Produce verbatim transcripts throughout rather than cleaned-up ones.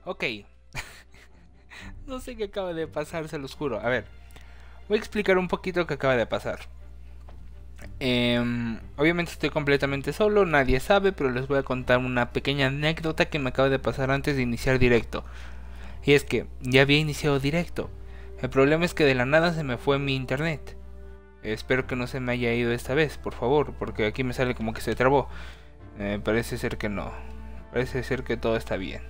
Ok. No sé qué acaba de pasar, se los juro. A ver, voy a explicar un poquito qué acaba de pasar. Eh, obviamente estoy completamente solo, nadie sabe, pero les voy a contar una pequeña anécdota que me acaba de pasar antes de iniciar directo. Y es que ya había iniciado directo. El problema es que de la nada se me fue mi internet. Espero que no se me haya ido esta vez, por favor, porque aquí me sale como que se trabó. Eh, parece ser que no. Parece ser que todo está bien.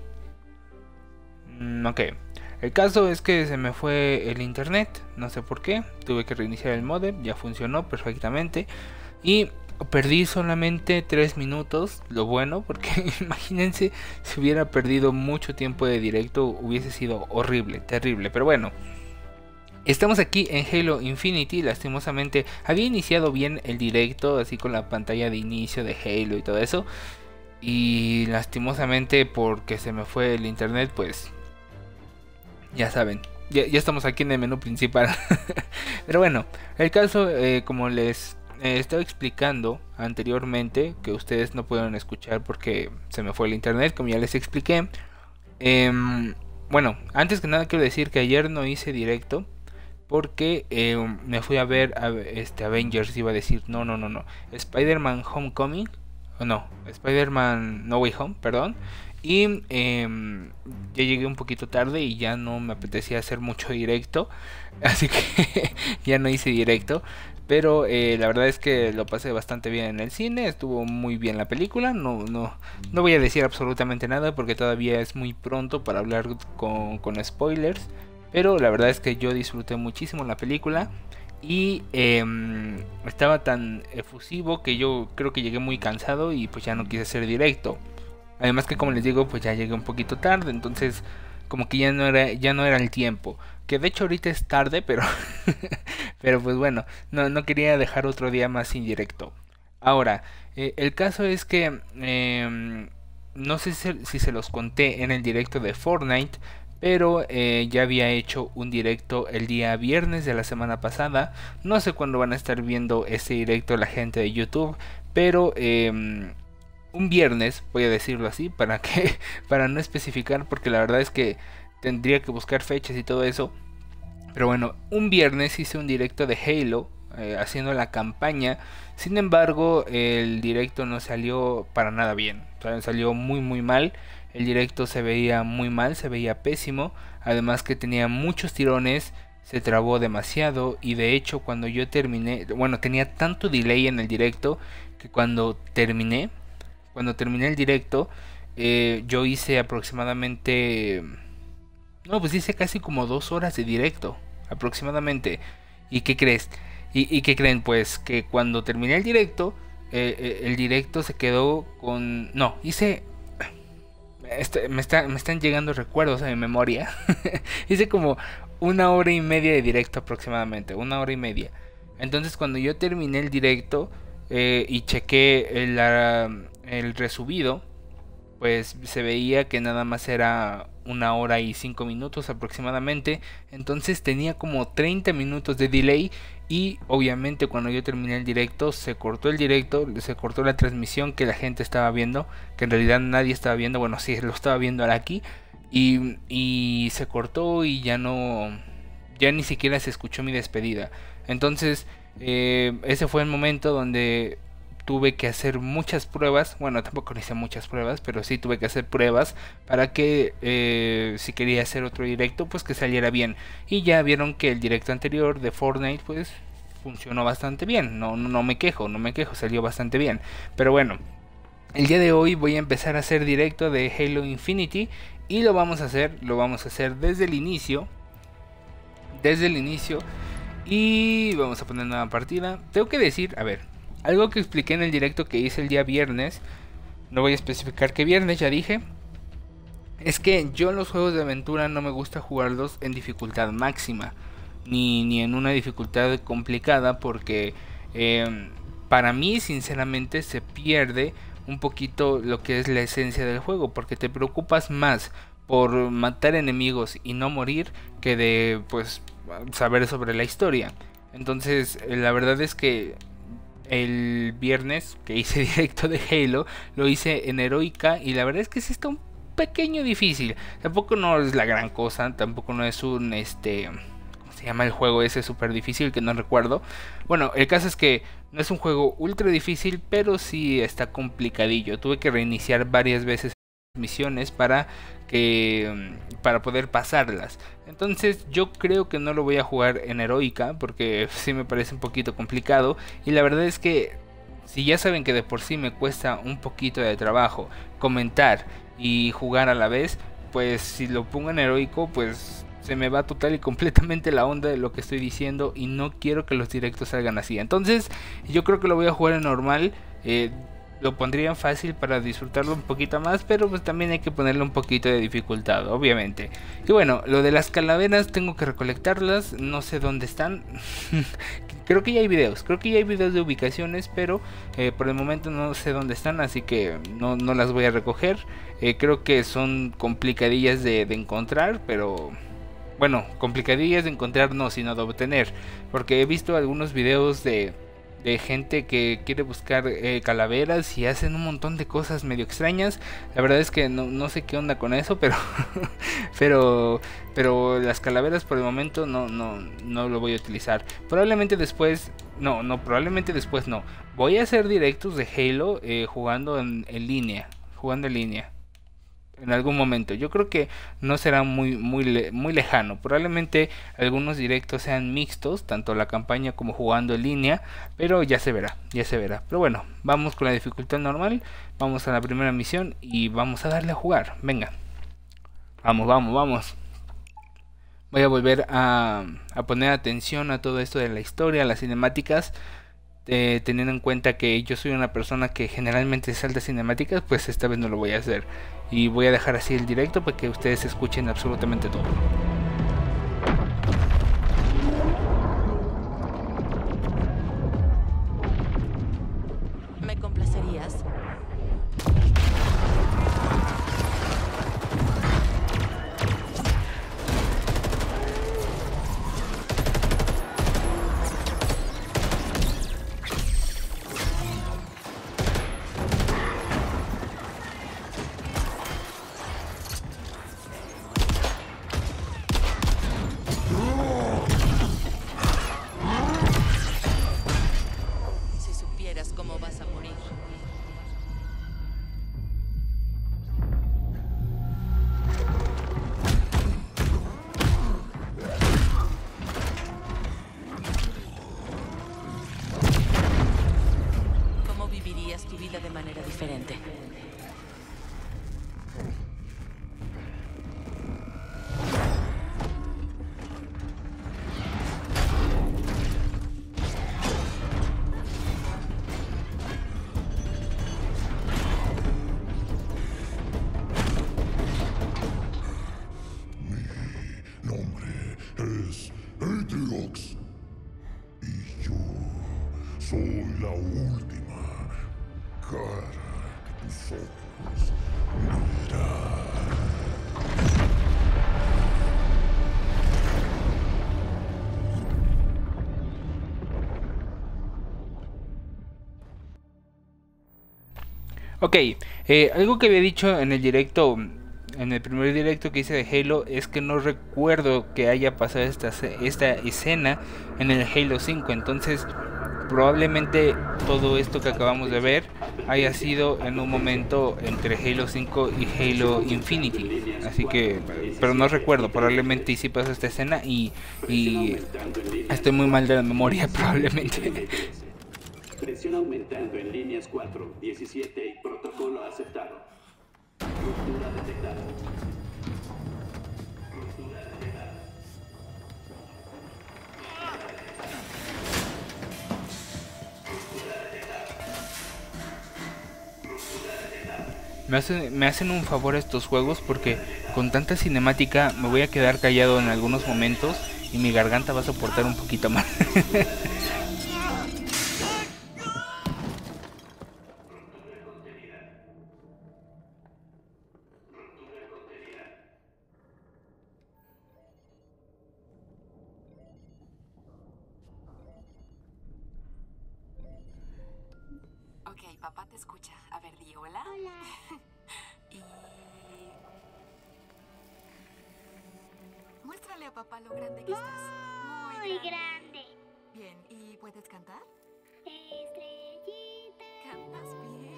Mm, ok. El caso es que se me fue el internet, no sé por qué. Tuve que reiniciar el modem, ya funcionó perfectamente. Y perdí solamente tres minutos, lo bueno, porque imagínense si hubiera perdido mucho tiempo de directo, hubiese sido horrible, terrible. Pero bueno, estamos aquí en Halo Infinity. Lastimosamente había iniciado bien el directo, así con la pantalla de inicio de Halo y todo eso. Y lastimosamente porque se me fue el internet, pues ya saben, ya, ya estamos aquí en el menú principal. Pero bueno, el caso, eh, como les eh, estaba explicando anteriormente, que ustedes no pudieron escuchar porque se me fue el internet, como ya les expliqué. Eh, bueno, antes que nada quiero decir que ayer no hice directo porque eh, me fui a ver a, este Avengers, iba a decir, no, no, no, no, Spider-Man Homecoming, o no, Spider-Man No Way Home, perdón. Y eh, ya llegué un poquito tarde y ya no me apetecía hacer mucho directo, así que ya no hice directo. Pero eh, la verdad es que lo pasé bastante bien en el cine, estuvo muy bien la película. No, no, no voy a decir absolutamente nada porque todavía es muy pronto para hablar con, con spoilers. Pero la verdad es que yo disfruté muchísimo la película y eh, estaba tan efusivo que yo creo que llegué muy cansado y pues ya no quise hacer directo. Además que como les digo, pues ya llegué un poquito tarde, entonces como que ya no era ya no era el tiempo. Que de hecho ahorita es tarde, pero pero pues bueno, no, no quería dejar otro día más sin directo. Ahora, eh, el caso es que eh, no sé si, si se los conté en el directo de Fortnite, pero eh, ya había hecho un directo el día viernes de la semana pasada. No sé cuándo van a estar viendo ese directo la gente de YouTube, pero eh, un viernes, voy a decirlo así, para que para no especificar, porque la verdad es que tendría que buscar fechas y todo eso. Pero bueno, un viernes hice un directo de Halo, eh, haciendo la campaña. Sin embargo, el directo no salió para nada bien. O sea, salió muy muy mal. El directo se veía muy mal, se veía pésimo. Además que tenía muchos tirones, se trabó demasiado. Y de hecho cuando yo terminé, bueno, tenía tanto delay en el directo que cuando terminé, cuando terminé el directo, eh, yo hice aproximadamente... No, pues hice casi como dos horas de directo, aproximadamente. ¿Y qué crees? ¿Y, y qué creen? Pues que cuando terminé el directo, eh, eh, el directo se quedó con... No, hice... Este, me, está, me están llegando recuerdos a mi memoria. Hice como una hora y media de directo aproximadamente, una hora y media. Entonces cuando yo terminé el directo eh, y chequé el, uh, el resubido, pues se veía que nada más era una hora y cinco minutos aproximadamente. Entonces tenía como treinta minutos de delay. Y obviamente cuando yo terminé el directo se cortó el directo, se cortó la transmisión que la gente estaba viendo, que en realidad nadie estaba viendo, bueno sí, lo estaba viendo aquí. Y, y se cortó y ya no, ya ni siquiera se escuchó mi despedida. Entonces eh, ese fue el momento donde tuve que hacer muchas pruebas. Bueno, tampoco hice muchas pruebas, pero sí tuve que hacer pruebas para que eh, si quería hacer otro directo, pues que saliera bien. Y ya vieron que el directo anterior de Fortnite, pues funcionó bastante bien. No, no, no me quejo, no me quejo, salió bastante bien. Pero bueno, el día de hoy voy a empezar a hacer directo de Halo Infinity y lo vamos a hacer, lo vamos a hacer desde el inicio, desde el inicio. Y vamos a poner nueva partida. Tengo que decir, a ver, algo que expliqué en el directo que hice el día viernes, no voy a especificar qué viernes, ya dije, es que yo en los juegos de aventura no me gusta jugarlos en dificultad máxima, ni, ni en una dificultad complicada, porque eh, para mí sinceramente se pierde un poquito lo que es la esencia del juego, porque te preocupas más por matar enemigos y no morir que de pues saber sobre la historia. Entonces la verdad es que el viernes que hice directo de Halo, lo hice en heroica y la verdad es que sí está un pequeño difícil. Tampoco no es la gran cosa, tampoco no es un este... se llama el juego ese súper difícil que no recuerdo. Bueno, el caso es que no es un juego ultra difícil, pero sí está complicadillo. Tuve que reiniciar varias veces misiones para que para poder pasarlas. Entonces yo creo que no lo voy a jugar en heroica porque sí me parece un poquito complicado. Y la verdad es que si ya saben que de por sí me cuesta un poquito de trabajo comentar y jugar a la vez, pues si lo pongo en heroico, pues se me va total y completamente la onda de lo que estoy diciendo y no quiero que los directos salgan así. Entonces yo creo que lo voy a jugar en normal. eh, lo pondría en fácil para disfrutarlo un poquito más, pero pues también hay que ponerle un poquito de dificultad, obviamente. Y bueno, lo de las calaveras tengo que recolectarlas, no sé dónde están. Creo que ya hay videos, creo que ya hay videos de ubicaciones, pero eh, por el momento no sé dónde están, así que no, no las voy a recoger. Eh, creo que son complicadillas de, de encontrar, pero... bueno, complicadillas de encontrar no, sino de obtener. Porque he visto algunos videos de, de gente que quiere buscar eh, calaveras y hacen un montón de cosas medio extrañas. La verdad es que no, no sé qué onda con eso, pero pero pero las calaveras por el momento no, no, no lo voy a utilizar. Probablemente después, no, no, probablemente después no. Voy a hacer directos de Halo eh, jugando en, en línea, jugando en línea. En algún momento, yo creo que no será muy muy le muy lejano. Probablemente algunos directos sean mixtos, tanto la campaña como jugando en línea, pero ya se verá, ya se verá. Pero bueno, vamos con la dificultad normal, vamos a la primera misión y vamos a darle a jugar. Venga, vamos, vamos, vamos. Voy a volver a, a poner atención a todo esto de la historia, las cinemáticas. Eh, teniendo en cuenta que yo soy una persona que generalmente salta cinemáticas, pues esta vez no lo voy a hacer. Y voy a dejar así el directo para que ustedes escuchen absolutamente todo. ¿Me complacerías? ¿Cómo vas a morir? ¿Cómo vivirías tu vida de manera diferente? Es Atriox. Y yo soy la última cara que tus ojos verán. Ok, eh, algo que había dicho en el directo, en el primer directo que hice de Halo, es que no recuerdo que haya pasado esta, esta escena en el Halo cinco. Entonces probablemente todo esto que acabamos de ver haya sido en un momento entre Halo cinco y Halo Infinity. Así que, pero no recuerdo, probablemente sí pasó esta escena y, y estoy muy mal de la memoria probablemente. Presión aumentando en líneas cuatro, diecisiete y protocolo aceptado. Ruptura detectada. Ruptura detectada. Me hacen, me hacen un favor estos juegos porque con tanta cinemática me voy a quedar callado en algunos momentos y mi garganta va a soportar un poquito más. Ok, papá te escucha. A ver, di hola. Hola. Y Mira, papá, lo grande que estás. Muy Muy grande. grande. Bien, ¿y puedes cantar? Estrellita. ¿Cantas bien?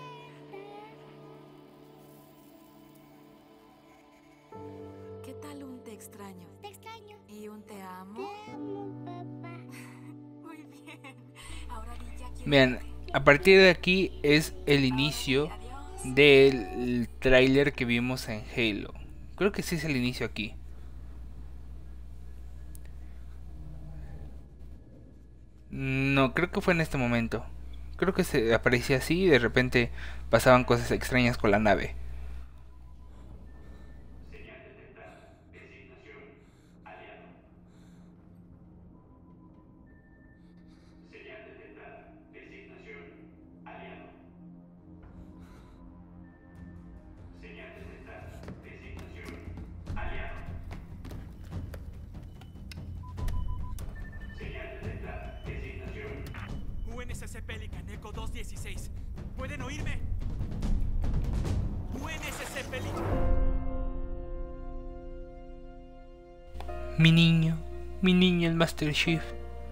¿Qué tal un te extraño? Te extraño. ¿Y un te amo? Te amo, papá. Muy bien. Ahora di ya quiero Bien, verte. a partir de aquí es el inicio Adiós. del tráiler que vimos en Halo. Creo que sí es el inicio aquí. No, creo que fue en este momento. Creo que se aparecía así y de repente pasaban cosas extrañas con la nave. Señal detectada. Designación. Aliado. Señal detectada. Designación. Aliado. Señal detectada. Designación. Aliado. Señal detectada. Designación. U N S C Pelican, Eco dos dieciséis. ¿Pueden oírme? U N S C Pelican. Mi niño, mi niño el Master Chief.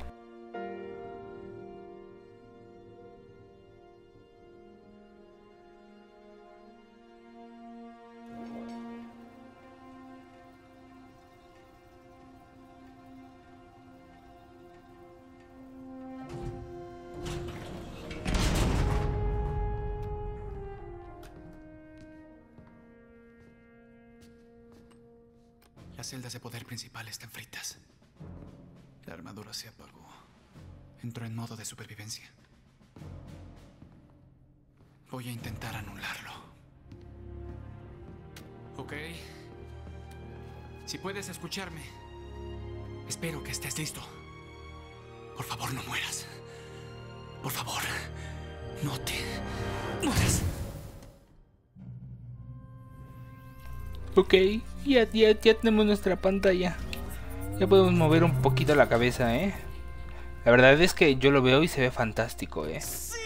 Las celdas de poder principal están fritas. La armadura se apagó. Entró en modo de supervivencia. Voy a intentar anularlo. Ok. Si puedes escucharme, espero que estés listo. Por favor, no mueras. Por favor, no te mueras. Ok, ya, ya, ya tenemos nuestra pantalla. Ya podemos mover un poquito la cabeza, ¿eh? La verdad es que yo lo veo y se ve fantástico, ¿eh?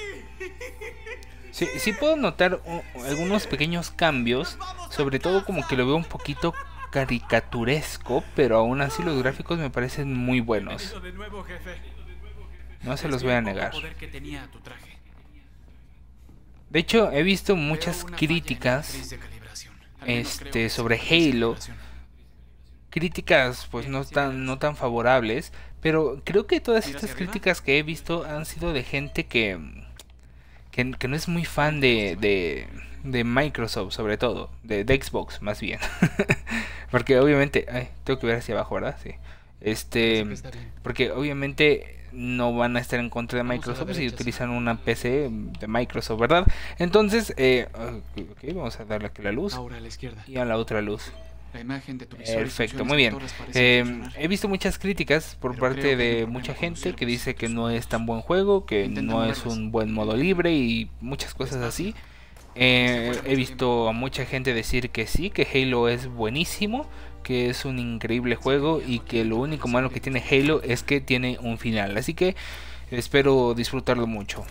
Sí, sí puedo notar uh, algunos pequeños cambios. Sobre todo como que lo veo un poquito caricaturesco, pero aún así los gráficos me parecen muy buenos. Bienvenido de nuevo, jefe. No se Es los voy a bien poco negar. poder que tenía tu traje. De hecho, he visto muchas Veo una falla en la críticas matriz de calibración. Al menos creo este, que es sobre la matriz de Halo. calibración. Críticas pues no tan, no tan favorables, pero creo que todas Mira estas hacia arriba. críticas que he visto han sido de gente que, que, que no es muy fan de, de, de Microsoft, sobre todo, de, de Xbox más bien. Porque obviamente, ay, tengo que ver hacia abajo, ¿verdad? Sí. Este, Parece que está bien. porque obviamente no van a estar en contra de Vamos a la Microsoft si derecha, utilizan una P C de Microsoft, ¿verdad? Entonces, eh, ok, vamos a darle aquí la luz Ahora a la izquierda. y a la otra luz. La imagen de tu visor y Perfecto, funciones muy bien. motoras parecen Eh, funcionar. he visto muchas críticas por Pero parte creo que hay un de problema mucha con gente los que dice servos que en no tus es tan ojos. buen juego, que Intenta no es moverlos. un buen modo libre y muchas cosas así. Eh, he visto a mucha gente decir que sí, que Halo es buenísimo, que es un increíble juego y que lo único malo que tiene Halo es que tiene un final. Así que espero disfrutarlo mucho.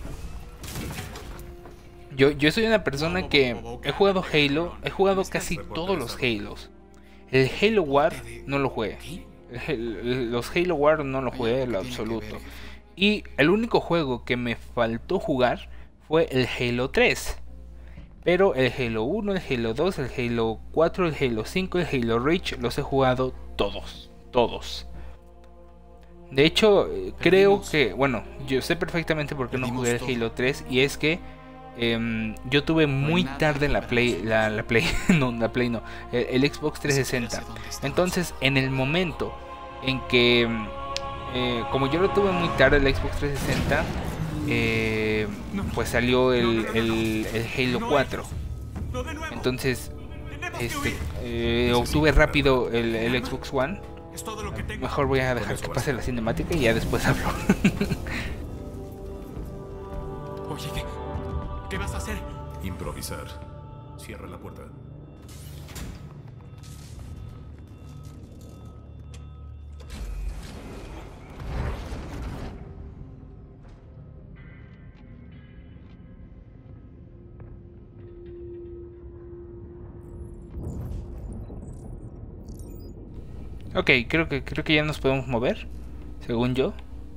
Yo, yo soy una persona que he jugado Halo, he jugado casi todos los Halos. El Halo War no lo jugué. El- el- los Halo War no lo jugué en lo absoluto. Y el único juego que me faltó jugar fue el Halo tres. Pero el Halo uno, el Halo dos, el Halo cuatro, el Halo cinco, el Halo Reach los he jugado todos. Todos. De hecho, eh, creo Perdimos. que, bueno, yo sé perfectamente por qué no Perdimos jugué el todo. Halo tres. Y es que em, yo tuve muy nada tarde la para Play, nosotros. la, la Play, no, la Play no, el, el Xbox trescientos sesenta. Ni siquiera sé dónde estabas. Entonces, en el momento en que, eh, como yo lo tuve muy tarde el Xbox trescientos sesenta, eh, pues salió el, el, el Halo cuatro. ¡No de nuevo! Entonces, ¡Tenemos que este, huir! eh, obtuve rápido el, el Xbox One. Es todo lo que tengo. Mejor voy a dejar que pase la cinemática y ya después hablo. Oye, ¿qué? ¿Qué vas a hacer? Improvisar. Cierra la puerta. Ok, creo que creo que ya nos podemos mover, según yo.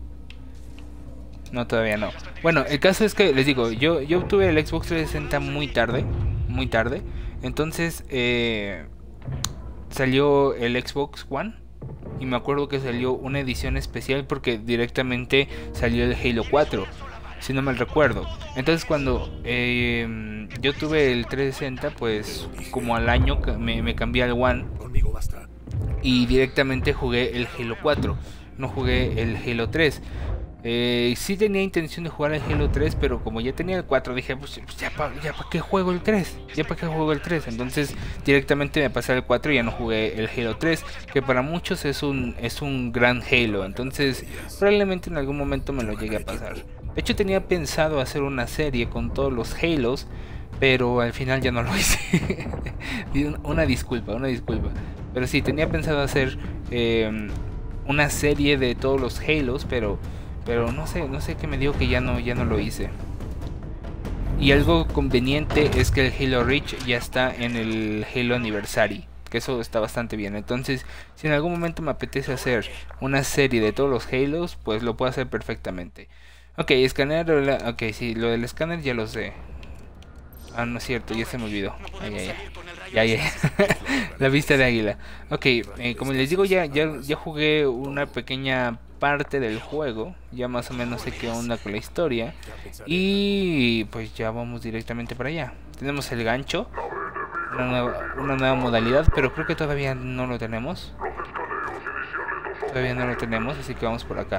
No, todavía no. Bueno, el caso es que, les digo, yo, yo obtuve el Xbox trescientos sesenta muy tarde, muy tarde. Entonces, eh, salió el Xbox One. Y me acuerdo que salió una edición especial porque directamente salió el Halo cuatro, si no mal recuerdo. Entonces cuando eh, yo tuve el trescientos sesenta, pues como al año me, me cambié al One. Y directamente jugué el Halo cuatro, no jugué el Halo tres. Eh, sí tenía intención de jugar el Halo tres, pero como ya tenía el cuatro, dije, pues ya para ya pa qué juego el tres, ya para qué juego el tres. Entonces directamente me pasé al cuatro y ya no jugué el Halo tres, que para muchos es un, es un gran Halo. Entonces probablemente en algún momento me lo llegue a pasar. De hecho tenía pensado hacer una serie con todos los Halos, pero al final ya no lo hice. Una disculpa, una disculpa. Pero sí, tenía pensado hacer eh, una serie de todos los Halos, pero... Pero no sé, no sé qué me digo que ya no, ya no lo hice. Y algo conveniente es que el Halo Reach ya está en el Halo Anniversary, que eso está bastante bien. Entonces, si en algún momento me apetece hacer una serie de todos los Halos, pues lo puedo hacer perfectamente. Ok, escanear, ok, sí, lo del escáner ya lo sé. Ah, no es cierto, ya se me olvidó. Ay, ay, ay. Ya, ya. La vista de águila. Ok, eh, como les digo, ya, ya, ya jugué una pequeña parte del juego. Ya más o menos sé qué onda con la historia. Y pues ya vamos directamente para allá. Tenemos el gancho. Una nueva, una nueva modalidad, pero creo que todavía no lo tenemos. Todavía no lo tenemos, así que vamos por acá.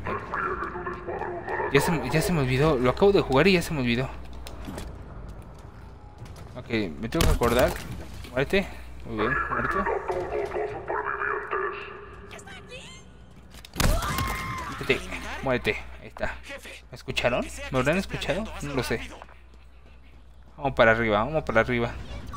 Ya se, ya se me olvidó. Lo acabo de jugar y ya se me olvidó. Ok, me tengo que acordar. Muerte. Muy bien, muerto. Muérete, muérete. Ahí está. ¿Me escucharon? ¿Me habrán escuchado? No lo sé. Vamos para arriba, vamos para arriba.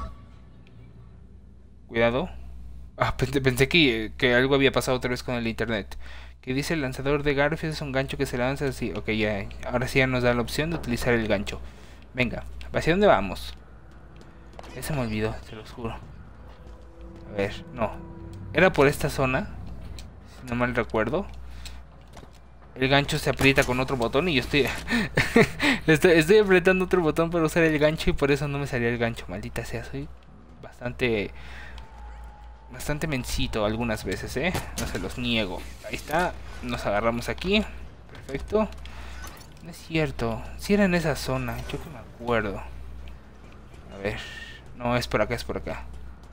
Cuidado. Ah, pensé, pensé que, que algo había pasado otra vez con el internet. Que dice el lanzador de Garfield es un gancho que se lanza así. Ok, ya. Ahora sí ya nos da la opción de utilizar el gancho. Venga, ¿hacia dónde vamos? Ya se me olvidó, te lo juro. A ver, no. Era por esta zona, si no mal recuerdo. El gancho se aprieta con otro botón y yo estoy... estoy... Estoy apretando otro botón para usar el gancho y por eso no me salía el gancho. Maldita sea, soy bastante... Bastante mencito algunas veces, ¿eh? No se los niego. Ahí está, nos agarramos aquí. Perfecto. No es cierto, si era en esa zona, yo que me acuerdo. A ver... No, es por acá, es por acá.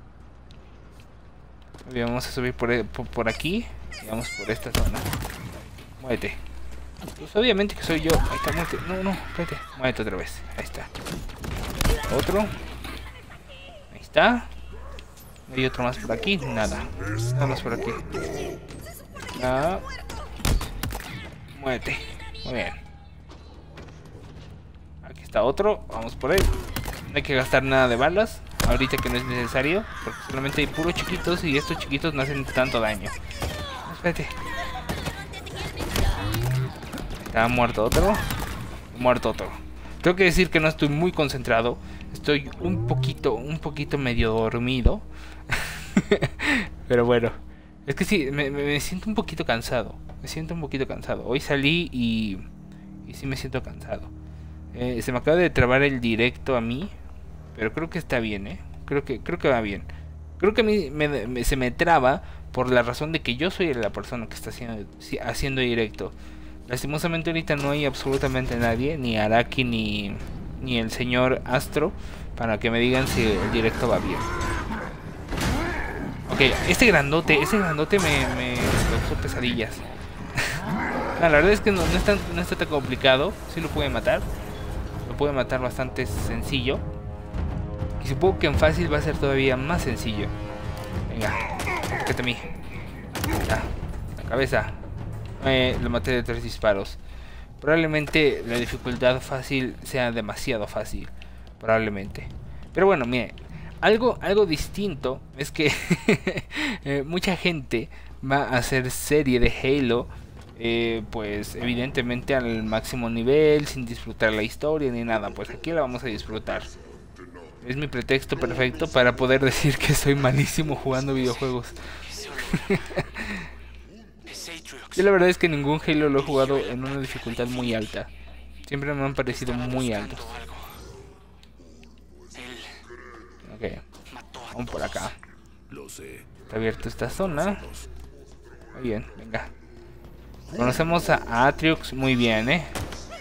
Bien, vamos a subir por, por, por aquí. Y vamos por esta zona. Muévete. Pues obviamente que soy yo. Ahí está, muévete. No, no, espérate. Muévete otra vez. Ahí está. Otro. Ahí está. Hay otro más por aquí. Nada. Nada más por aquí. Ah. Muévete. Muy bien. Aquí está otro. Vamos por él. No hay que gastar nada de balas ahorita, que no es necesario, porque solamente hay puros chiquitos y estos chiquitos no hacen tanto daño. Espérate. Está muerto otro. Muerto otro. Tengo que decir que no estoy muy concentrado. Estoy un poquito, un poquito medio dormido. Pero bueno. Es que sí, me, me, me siento un poquito cansado. Me siento un poquito cansado. Hoy salí y... Y sí me siento cansado. Eh, se me acaba de trabar el directo a mí, pero creo que está bien, ¿eh? Creo que, creo que va bien. Creo que a mí me, me, se me traba por la razón de que yo soy la persona que está haciendo, haciendo directo. Lastimosamente ahorita no hay absolutamente nadie, ni Araki ni, ni el señor Astro, para que me digan si el directo va bien. Ok, este grandote, este grandote me, me causó pesadillas. No, la verdad es que no, no, está, no está tan complicado, sí lo puede matar. Puede matar bastante sencillo. Y supongo que en fácil va a ser todavía más sencillo. Venga, acércate a mí. Ya, la cabeza. Eh, lo maté de tres disparos. Probablemente la dificultad fácil sea demasiado fácil. Probablemente. Pero bueno, mire. Algo, algo distinto es que eh, mucha gente va a hacer serie de Halo. Eh, pues evidentemente al máximo nivel, sin disfrutar la historia ni nada. Pues aquí la vamos a disfrutar. Es mi pretexto perfecto para poder decir que soy malísimo jugando videojuegos. Yo la verdad es que ningún Halo lo he jugado en una dificultad muy alta. Siempre me han parecido muy altos. Ok, vamos por acá. Está abierta esta zona. Muy bien, venga. Conocemos a Atriox muy bien, ¿eh?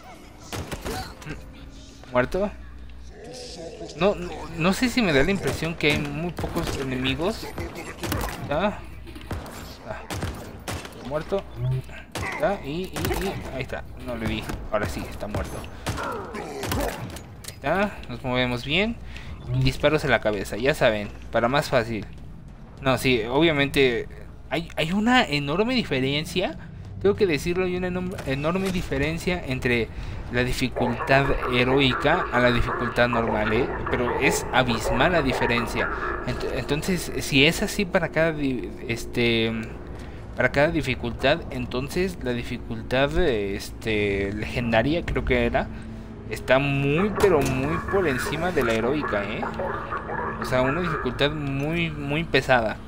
¿Muerto? No, no, no sé si me da la impresión que hay muy pocos enemigos. ¿Ya? Ah, muerto. ¿Ya? Y, y, y ahí está, no le di. Ahora sí, está muerto. Ahí está, nos movemos bien. Y disparos en la cabeza, ya saben, para más fácil. No, sí, obviamente hay, hay una enorme diferencia. Tengo que decirlo, hay una enorme diferencia entre la dificultad heroica a la dificultad normal, ¿eh? Pero es abismal la diferencia. Entonces, si es así para cada este para cada dificultad, entonces la dificultad este legendaria, creo que era, está muy pero muy por encima de la heroica, ¿eh? O sea, una dificultad muy muy pesada.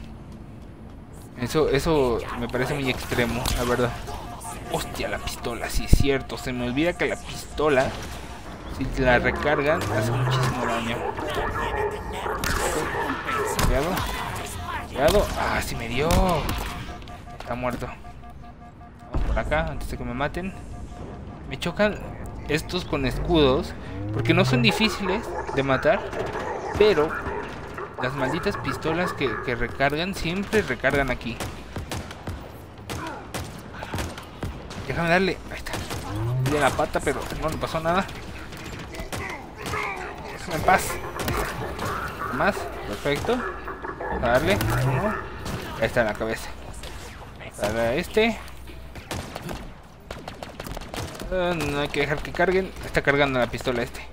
Eso, eso me parece muy extremo, la verdad. Hostia, la pistola, sí es cierto. Se me olvida que la pistola, si la recargan, hace muchísimo daño. Cuidado. Cuidado. Ah, sí me dio. Está muerto. Vamos por acá, antes de que me maten. Me chocan estos con escudos, porque no son difíciles de matar, pero las malditas pistolas que, que recargan, siempre recargan aquí. Déjame darle. Ahí está. Le di la pata, pero no le pasó nada. Déjame en paz. Más. Perfecto. A darle. Uno. Ahí está en la cabeza. Darle a este. Uh, no hay que dejar que carguen. Está cargando la pistola este.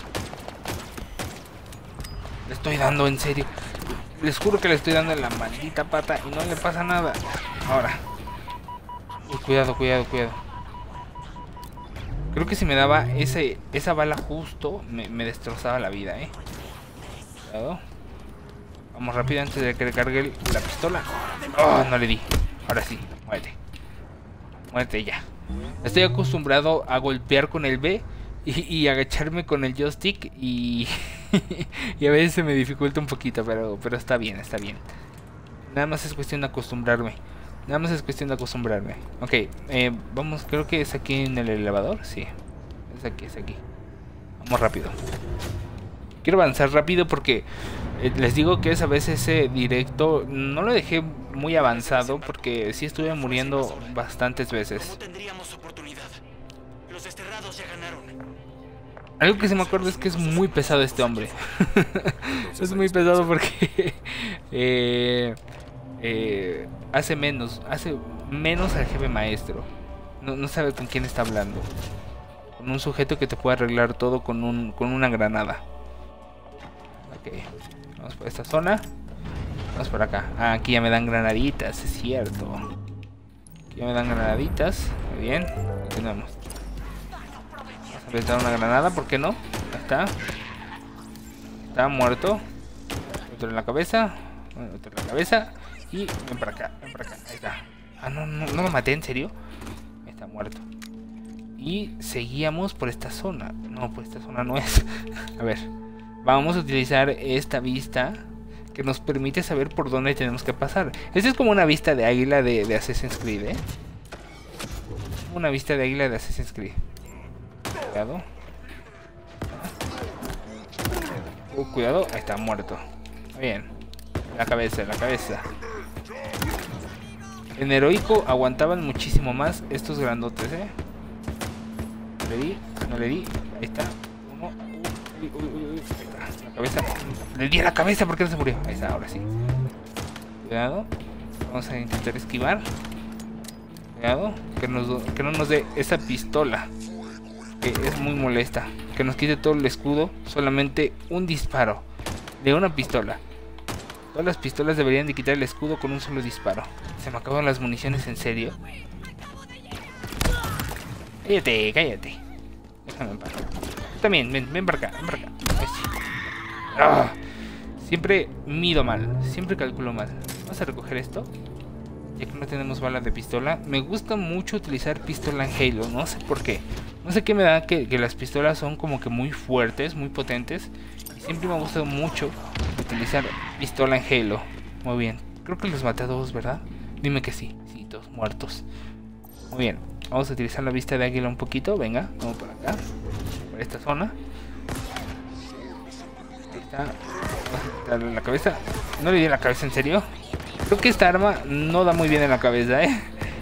Le estoy dando, en serio. Les juro que le estoy dando en la maldita pata y no le pasa nada. Ahora. Uy, cuidado, cuidado, cuidado. Creo que si me daba ese, esa bala justo, me, me destrozaba la vida, eh. Cuidado. Vamos rápido antes de que le cargue la pistola. Oh, no le di. Ahora sí, muérete. Muérete ya. Estoy acostumbrado a golpear con el B y, y agacharme con el joystick y... y a veces se me dificulta un poquito, pero, pero está bien, está bien. Nada más es cuestión de acostumbrarme. Nada más es cuestión de acostumbrarme. Ok, eh, vamos, creo que es aquí en el elevador. Sí, es aquí, es aquí. Vamos rápido. Quiero avanzar rápido porque eh, les digo que esa vez ese directo no lo dejé muy avanzado porque sí estuve muriendo bastantes veces. No tendríamos oportunidad. Los desterrados ya ganaron. Algo que se me acuerda es que es muy pesado este hombre. Es muy pesado porque eh, eh, hace menos, hace menos al jefe maestro. No, no sabe con quién está hablando. Con un sujeto que te puede arreglar todo con un con una granada. Ok, vamos por esta zona. Vamos por acá. Ah, aquí ya me dan granaditas, es cierto. Aquí ya me dan granaditas. Muy bien, continuamos. Vamos a dar una granada, ¿por qué no? Ahí está. Está muerto. Otro en la cabeza. Otro en la cabeza. Y ven para acá, ven para acá. Ahí está. Ah, no, no, no lo maté, ¿en serio? Está muerto. Y seguíamos por esta zona. No, por esta zona no es. A ver. Vamos a utilizar esta vista que nos permite saber por dónde tenemos que pasar. Esta es como una vista de águila de, de Assassin's Creed, ¿eh? Una vista de águila de Assassin's Creed. Cuidado. Uh, cuidado, ahí está, muerto. Bien. La cabeza, la cabeza. En heroico aguantaban muchísimo más estos grandotes, ¿eh? No le di, no le di. Ahí está. Uno. Uy, uy, uy, uy. Ahí está. La cabeza. Le di a la cabeza porque no se murió. Ahí está, ahora sí. Cuidado. Vamos a intentar esquivar. Cuidado. Que, nos, que no nos dé esa pistola. Que es muy molesta. Que nos quite todo el escudo. Solamente un disparo de una pistola. Todas las pistolas deberían de quitar el escudo con un solo disparo. Se me acaban las municiones, en serio. Cállate, cállate. Déjame en paz. Tú también, ven, ven para acá, ven para acá. ¡Ah! Siempre mido mal, siempre calculo mal. Vamos a recoger esto. Ya que no tenemos bala de pistola. Me gusta mucho utilizar pistola en Halo. No sé por qué. No sé qué me da que, que las pistolas son como que muy fuertes, muy potentes. Y siempre me ha gustado mucho utilizar pistola en Halo. Muy bien. Creo que los maté a dos, ¿verdad? Dime que sí. Sí, todos muertos. Muy bien. Vamos a utilizar la vista de águila un poquito. Venga, vamos por acá. Por esta zona. Ahí está. Vamos a darle la cabeza. No le di en la cabeza, ¿en serio? Creo que esta arma no da muy bien en la cabeza, ¿eh?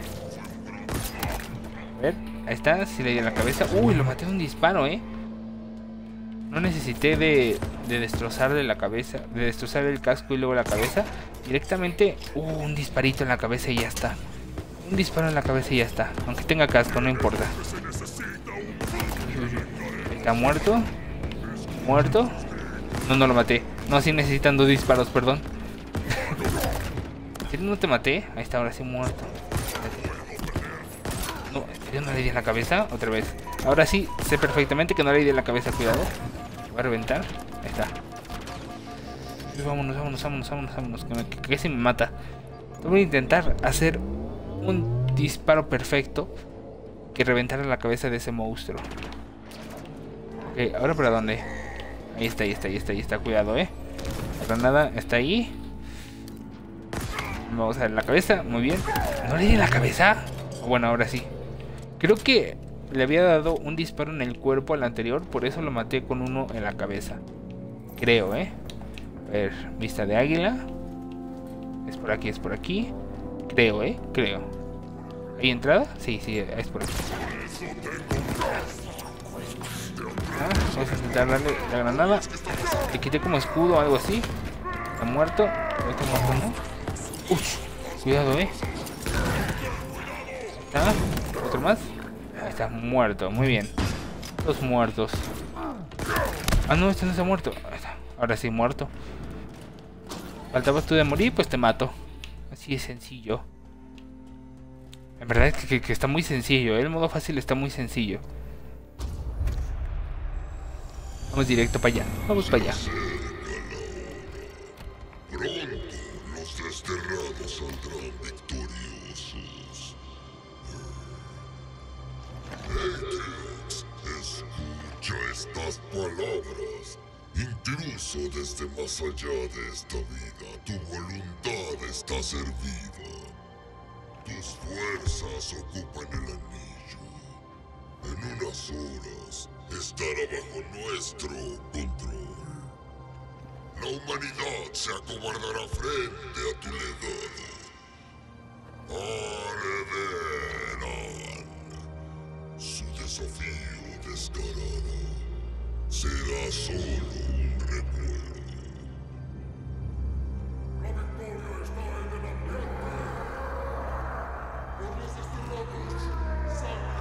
A ver, ahí está, si le di en la cabeza. Uy, lo maté de un disparo, ¿eh? No necesité de, de destrozarle la cabeza, de destrozar el casco y luego la cabeza. Directamente, uh, un disparito en la cabeza y ya está. Un disparo en la cabeza y ya está. Aunque tenga casco, no importa. Está muerto. Muerto. No, no lo maté. No, sí necesitan dos disparos, perdón. ¿En serio no te maté? Ahí está, ahora sí muerto. No, yo no le di en la cabeza. Otra vez. Ahora sí, sé perfectamente que no le di en la cabeza. Cuidado. Voy a reventar. Ahí está. Vámonos, vámonos, vámonos, vámonos, vámonos. Que, me, que, que casi me mata. Voy a intentar hacer un disparo perfecto que reventara la cabeza de ese monstruo. Ok, ahora para dónde. Ahí está, ahí está, ahí está, ahí está. Cuidado, eh. La granada está ahí. Vamos a ver la cabeza, muy bien. ¿No le di en la cabeza? Bueno, ahora sí. Creo que le había dado un disparo en el cuerpo al anterior, por eso lo maté con uno en la cabeza. Creo, eh. A ver, vista de águila. Es por aquí, es por aquí. Creo, eh, creo. ¿Hay entrada? Sí, sí, es por aquí. Ah, vamos a intentar darle la granada. Le quité como escudo o algo así. Está muerto. Está muerto, ¿no? Uy, cuidado, eh. Ahí está. Otro más. Ahí está, muerto. Muy bien. Dos muertos. Ah, no, este no está muerto. Ahí está. Ahora sí, muerto. Faltabas tú de morir, pues te mato. Así de sencillo. En verdad es que, que, que está muy sencillo, ¿eh? El modo fácil está muy sencillo. Vamos directo para allá. Vamos para allá. Pronto los desterrados saldrán victoriosos. Matrix, escucha estas palabras. Intruso desde más allá de esta vida, tu voluntad está servida. Tus fuerzas ocupan el anillo. En unas horas estará bajo nuestro control. La humanidad se acobardará frente a tu legado. Aldebaran. Su desafío descarado será solo un recuerdo. La victoria está en el ambiente. Por los desterrados,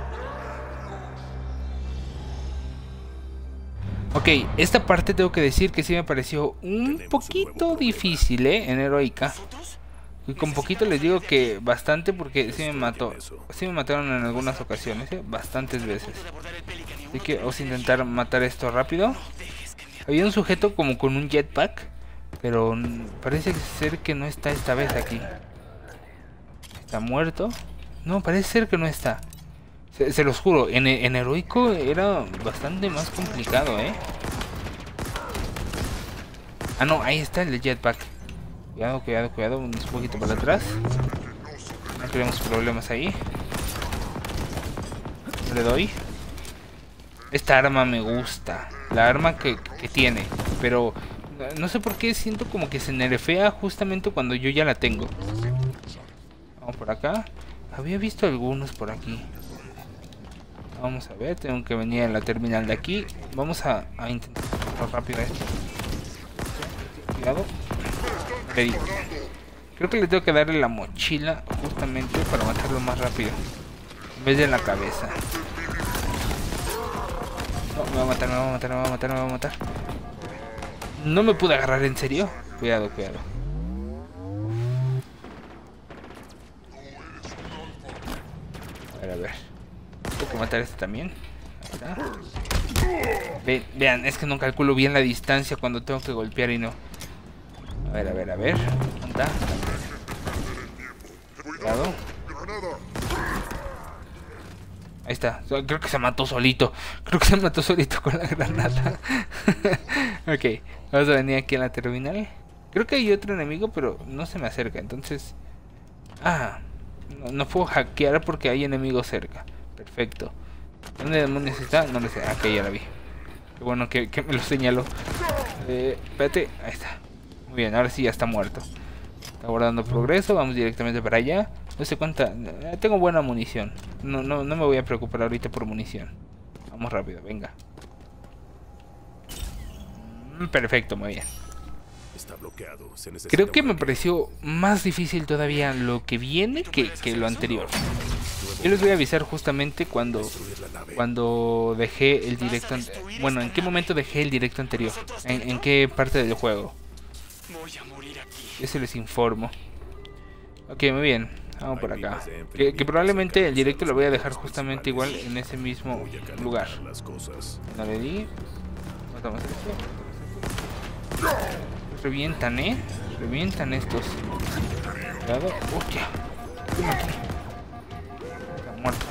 Ok, esta parte tengo que decir que sí me pareció un poquito difícil, ¿eh? En heroica. Y con poquito les digo que bastante, porque sí me mató. Sí me mataron en algunas ocasiones, ¿eh? Bastantes veces. Así que vamos a intentar matar esto rápido. Había un sujeto como con un jetpack, pero parece ser que no está esta vez aquí. ¿Está muerto? No, parece ser que no está. Se, se los juro, en, en heroico era bastante más complicado, ¿eh? Ah, no, ahí está el jetpack. Cuidado, cuidado, cuidado, un poquito para atrás. No queremos problemas ahí. Le doy. Esta arma me gusta. La arma que, que tiene. Pero no sé por qué siento como que se nerfea justamente cuando yo ya la tengo. Vamos por acá. Había visto algunos por aquí. Vamos a ver, tengo que venir a la terminal de aquí. Vamos a, a intentar más rápido esto. Cuidado. Le di. Creo que le tengo que darle la mochila justamente para matarlo más rápido, en vez de en la cabeza. No, me va a matar, me va a matar, me va a matar, me va a matar. No me pude agarrar, ¿en serio? Cuidado, cuidado. A ver, a ver. Tengo que matar a este también. Ahí está. Ve, vean, es que no calculo bien la distancia cuando tengo que golpear y no. A ver, a ver, a ver. ¿Dónde está? Cuidado. Ahí está. Creo que se mató solito. Creo que se mató solito con la granada. Ok. Vamos a venir aquí a la terminal. Creo que hay otro enemigo, pero no se me acerca. Entonces... Ah. No, no puedo hackear porque hay enemigos cerca. Perfecto. ¿Dónde demonios está? No lo sé. Aquí ya la vi. Qué bueno que, que me lo señaló. Eh, espérate. Ahí está. Muy bien. Ahora sí ya está muerto. Está guardando progreso. Vamos directamente para allá. No sé cuánta... Tengo buena munición. No, no, no me voy a preocupar ahorita por munición. Vamos rápido, venga. Perfecto, muy bien. Está bloqueado. Se necesita Creo que un me hacker. pareció más difícil todavía lo que viene que, que lo anterior. Yo les voy a avisar justamente cuando Destruir la nave. cuando dejé el directo an- bueno, en qué momento dejé el directo anterior, en, en qué parte del juego. Voy a morir aquí. Eso les informo. Ok, muy bien, vamos por acá. Que, que probablemente el directo lo voy a dejar justamente igual en ese mismo Voy a calentar lugar. las cosas. No le di. Matamos esto. Revientan, eh. Revientan estos. Cuidado. Hostia. Ven aquí. Está muerto.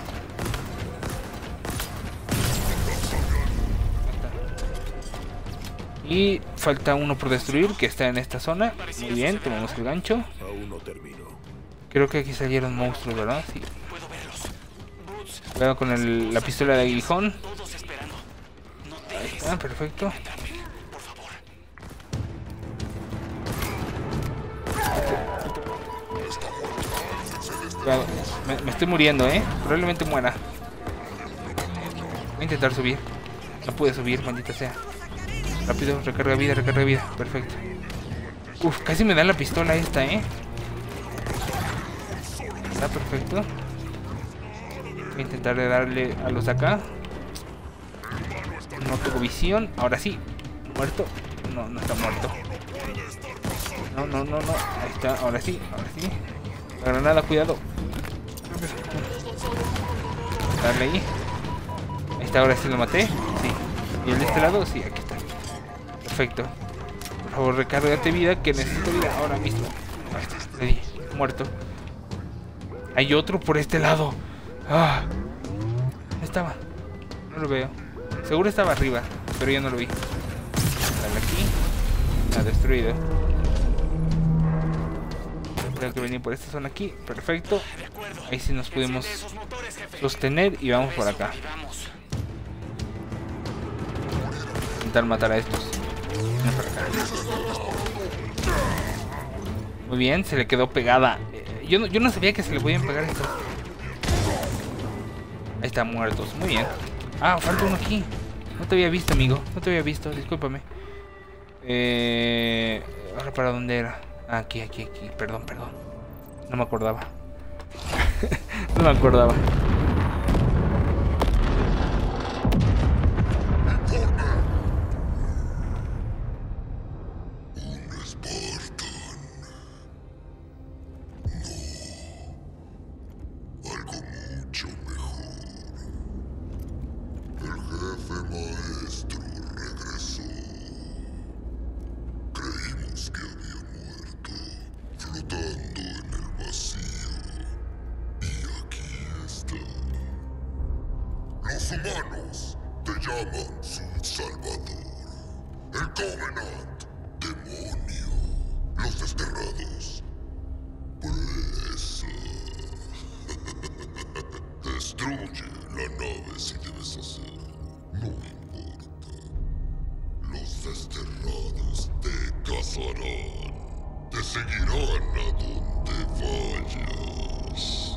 Ahí está. Y falta uno por destruir que está en esta zona. Muy bien, tomamos el gancho. Aún no termino. Creo que aquí salieron monstruos, ¿verdad? Sí. Puedo verlos. Boots, Cuidado con el- la pistola de aguijón. todos esperando. No te Ahí dejes. está, perfecto. Por favor. Cuidado, me, me estoy muriendo, eh. Probablemente muera. Voy a intentar subir. No pude subir, maldita sea. Rápido, recarga vida, recarga vida. Perfecto. Uf, casi me da la pistola esta, eh. Está perfecto. Voy a intentar de darle a los de acá. No tengo visión. Ahora sí. Muerto. No, no está muerto. No, no, no, no. Ahí está. Ahora sí. Ahora sí. La granada, cuidado. Darle ahí. Ahí está. Ahora sí lo maté. Sí. ¿Y el de este lado? Sí, aquí está. Perfecto. Por favor, recárgate vida. Que necesito vida ahora mismo. Ahí está. Le di. Muerto. Hay otro por este lado. Ah. ¿Dónde estaba? No lo veo. Seguro estaba arriba, pero yo no lo vi. Dale aquí. Está destruido. Tengo que venir por esta zona aquí. Perfecto. De acuerdo. Ahí sí nos pudimos Enciende esos motores, jefe. sostener y vamos por acá. Vamos. Intentar matar a estos. Ven para acá. Muy bien, se le quedó pegada. Eh, Yo no, yo no sabía que se le podían pegar estos. Ahí están muertos. Muy bien. Ah, falta uno aquí. No te había visto, amigo. No te había visto. Discúlpame. Eh, ahora para dónde era. Ah, aquí, aquí, aquí. Perdón, perdón. No me acordaba. No me acordaba. Un Spartan. No. Algo mucho mejor. El jefe maestro regresó. Creímos que había muerto, flotando en el vacío. Y aquí está. Los humanos te llaman su salvador. El Covenant, demonio. Los desterrados, presa. Destruye la nave si debes hacerlo. No importa. Los desterrados te cazarán. Te seguirán a donde vayas.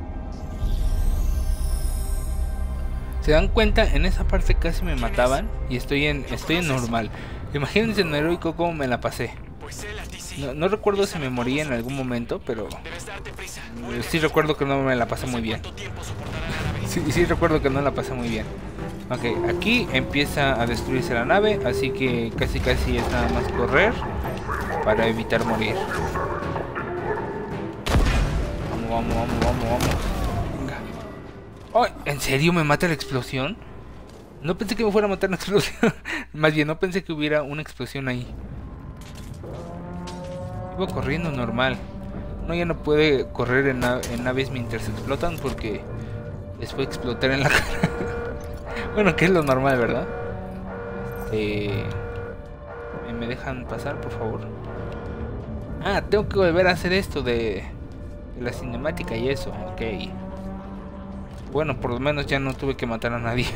¿Se dan cuenta? En esa parte casi me mataban y estoy en estoy en normal. Imagínense en heroico cómo me la pasé. Pues él a ti sí. No, no recuerdo si me morí en algún momento, pero Debes darte prisa. eh, sí recuerdo que no me la pasé muy bien. ¿Cuánto tiempo soportará la nave? Sí, sí recuerdo que no la pasé muy bien. Ok, aquí empieza a destruirse la nave, así que casi casi es nada más correr para evitar morir. Vamos, vamos, vamos, vamos, vamos. Venga. ¡Ay! ¿En serio me mata la explosión? No pensé que me fuera a matar una explosión. Más bien, no pensé que hubiera una explosión ahí. Iba corriendo normal. Uno ya no puede correr en, na en naves mientras explotan porque les puede explotar en la cara. Bueno, que es lo normal, ¿verdad? Este... ¿Me dejan pasar, por favor? Ah, tengo que volver a hacer esto de, de la cinemática y eso. Ok. Bueno, por lo menos ya no tuve que matar a nadie.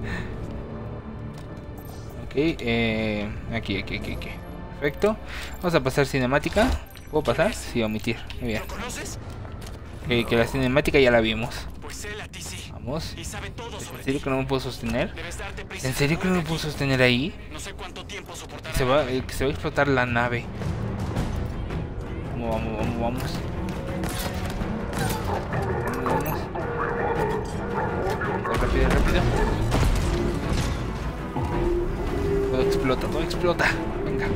Ok, eh, aquí, aquí, aquí, aquí. Perfecto. Vamos a pasar cinemática. ¿Puedo pasar? Sí, omitir. Muy bien. Ok, que la cinemática ya la vimos. Vamos. ¿En serio que no me puedo sostener? ¿En serio que no me puedo sostener ahí? Se va, eh, que se va a explotar la nave. Vamos, vamos, vamos, vamos. Vamos, vamos. Rápido, rápido. Todo explota, todo explota. Venga.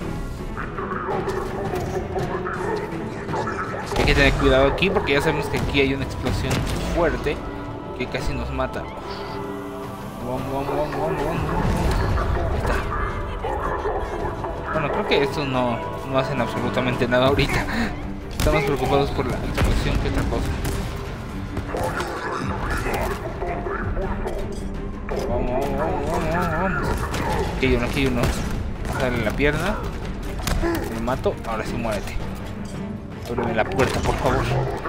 Hay que tener cuidado aquí porque ya sabemos que aquí hay una explosión fuerte que casi nos mata. Vamos, vamos, vamos, vamos, vamos. Ahí está. Bueno, creo que estos no, no hacen absolutamente nada ahorita. Estamos preocupados por la explosión que otra cosa. Vamos, vamos, vamos, vamos, vamos. Aquí hay uno, aquí hay uno. Dale la pierna. Me mato. Ahora sí, muérete. Ábreme la puerta, por favor.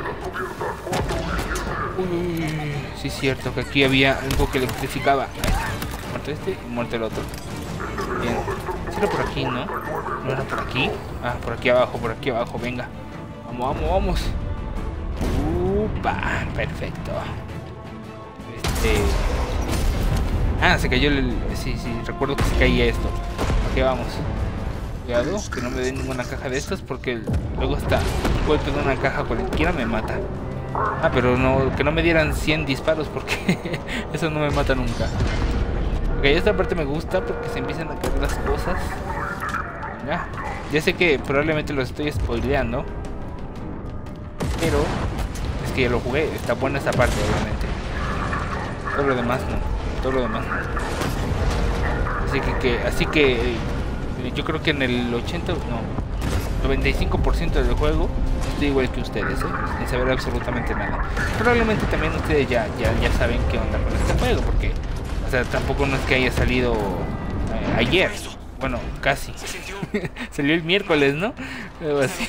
Uy, sí es cierto que aquí había algo que electrificaba. Muerto este y muerto el otro. Bien. ¿Sí era por aquí, no? ¿No era por aquí? Ah, por aquí abajo, por aquí abajo, venga. Vamos, vamos, vamos. Upa, perfecto. Este... Ah, se cayó el... Sí, sí, recuerdo que se caía esto. Ok, vamos. Cuidado, que no me den ninguna caja de estas porque luego está golpe de una caja cualquiera me mata. Ah, pero no, que no me dieran cien disparos porque eso no me mata nunca. Ok, esta parte me gusta porque se empiezan a caer las cosas. Ya, ya sé que probablemente los estoy spoileando, pero es que ya lo jugué, está buena esa parte obviamente. Todo lo demás no, todo lo demás no. Así que, que así que yo creo que en el ochenta, no, noventa y cinco por ciento del juego estoy igual que ustedes, ¿eh? Sin saber absolutamente nada. Probablemente también ustedes ya, ya, ya saben qué onda con este juego, porque, o sea, tampoco no es que haya salido eh, ayer. Bueno, casi. Salió el miércoles, ¿no? Pero así.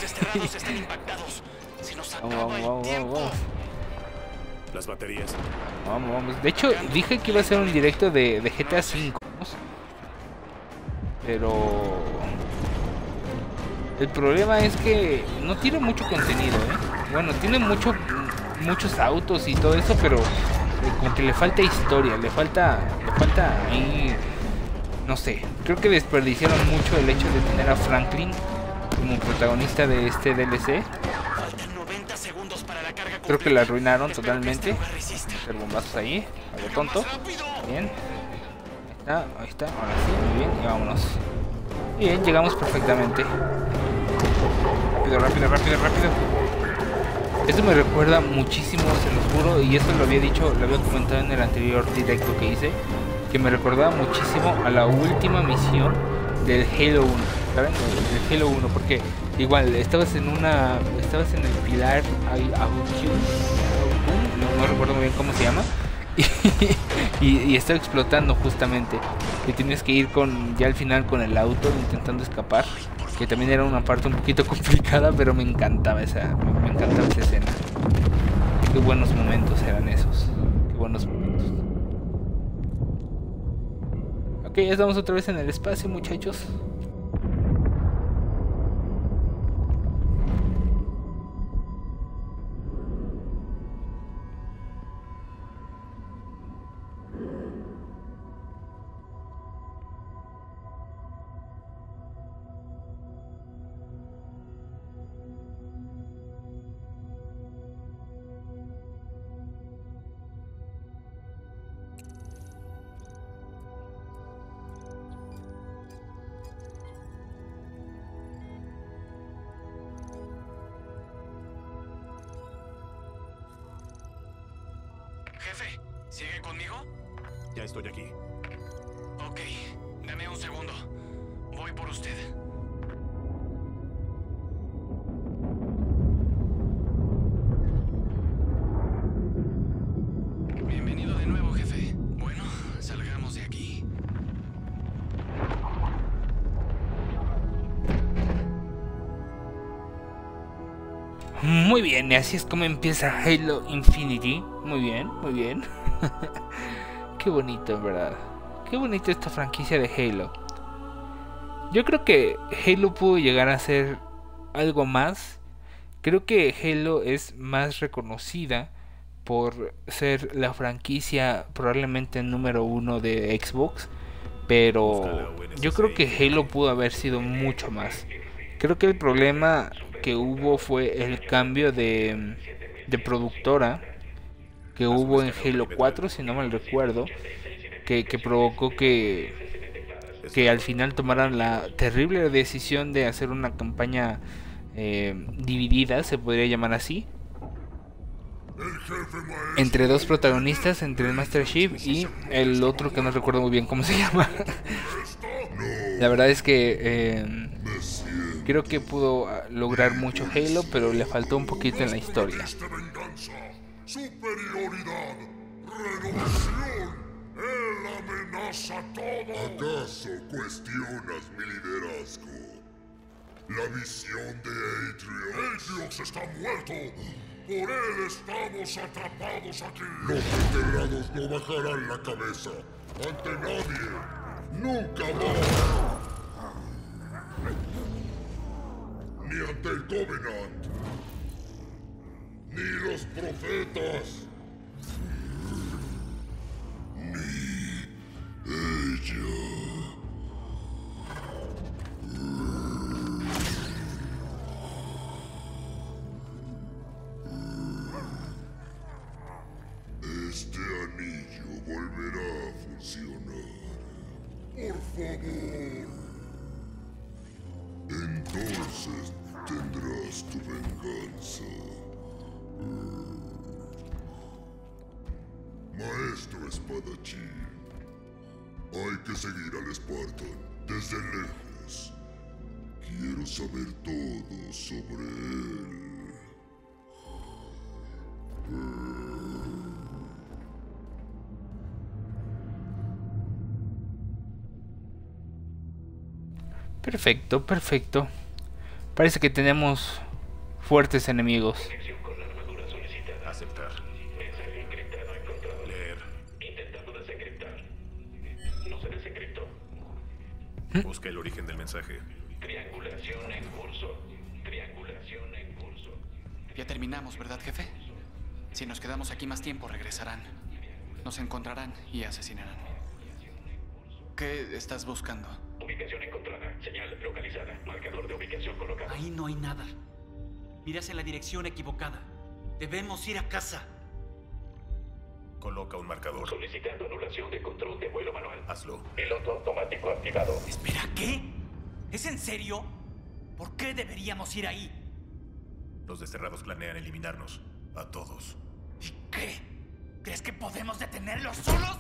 Vamos, vamos, vamos, vamos, vamos. Las baterías. Vamos, vamos. De hecho, dije que iba a ser un directo de, de G T A cinco. Pero el problema es que no tiene mucho contenido, ¿eh? Bueno, tiene mucho, muchos autos y todo eso, pero como que le falta historia, le falta, le falta ahí, no sé. Creo que desperdiciaron mucho el hecho de tener a Franklin como protagonista de este D L C. Creo que la arruinaron totalmente. Hacer bombazos ahí, a lo tonto. Bien. Ah, ahí está, ahora sí, muy bien, y vámonos. Bien, llegamos perfectamente. Rápido, rápido, rápido, rápido. Esto me recuerda muchísimo, se los juro, y eso lo había dicho, lo había comentado en el anterior directo que hice, que me recordaba muchísimo a la última misión del Halo uno, ¿saben? Del Halo uno, porque igual, estabas en una, estabas en el pilar Aukun, no, no recuerdo muy bien cómo se llama. y, y estaba explotando justamente, que tienes que ir con ya al final con el auto intentando escapar, que también era una parte un poquito complicada, pero me encantaba esa me, me encantaba esa escena. Qué buenos momentos eran esos, qué buenos momentos. Ok, ya estamos otra vez en el espacio, muchachos. Jefe, ¿sigue conmigo? Ya estoy aquí. Ok, dame un segundo. Voy por usted. Muy bien, y así es como empieza Halo Infinity. Muy bien, muy bien. Qué bonito, en verdad. Qué bonito esta franquicia de Halo. Yo creo que Halo pudo llegar a ser algo más. Creo que Halo es más reconocida por ser la franquicia probablemente número uno de Xbox. Pero yo creo que Halo pudo haber sido mucho más. Creo que el problema que hubo fue el cambio de, de productora que hubo en Halo cuatro, si no mal recuerdo, que, que provocó que, que al final tomaran la terrible decisión de hacer una campaña eh, dividida, se podría llamar así, entre dos protagonistas, entre el Master Chief y el otro que no recuerdo muy bien cómo se llama. La verdad es que eh, creo que pudo lograr mucho Halo, pero le faltó un poquito en la historia. Superioridad, renovación, él amenaza todo. ¿Acaso cuestionas mi liderazgo? La visión de Atriox. Atriox está muerto. Por él estamos atrapados aquí. Los enterrados no bajarán la cabeza ante nadie. Nunca más. Ni ante el Covenant. Ni los profetas. Ni ella. Este anillo volverá a funcionar. Por favor. Entonces tendrás tu venganza. Maestro espadachín, hay que seguir al Spartan desde lejos. Quiero saber todo sobre él. Perfecto, perfecto. Parece que tenemos fuertes enemigos. Aceptar. Leer. Intentando desencriptar. No se desencriptó. Busca el origen del mensaje. Triangulación en curso. Triangulación en curso. Ya terminamos, ¿verdad, jefe? Si nos quedamos aquí más tiempo, regresarán. Nos encontrarán y asesinarán. ¿Qué estás buscando? Ubicación encontrada. Señal localizada. Marcador de ubicación colocado. Ahí no hay nada. Miras en la dirección equivocada. Debemos ir a casa. Coloca un marcador. Solicitando anulación de control de vuelo manual. Hazlo. Piloto automático activado. Espera, ¿qué? ¿Es en serio? ¿Por qué deberíamos ir ahí? Los desterrados planean eliminarnos. A todos. ¿Y qué? ¿Crees que podemos detenerlos solos?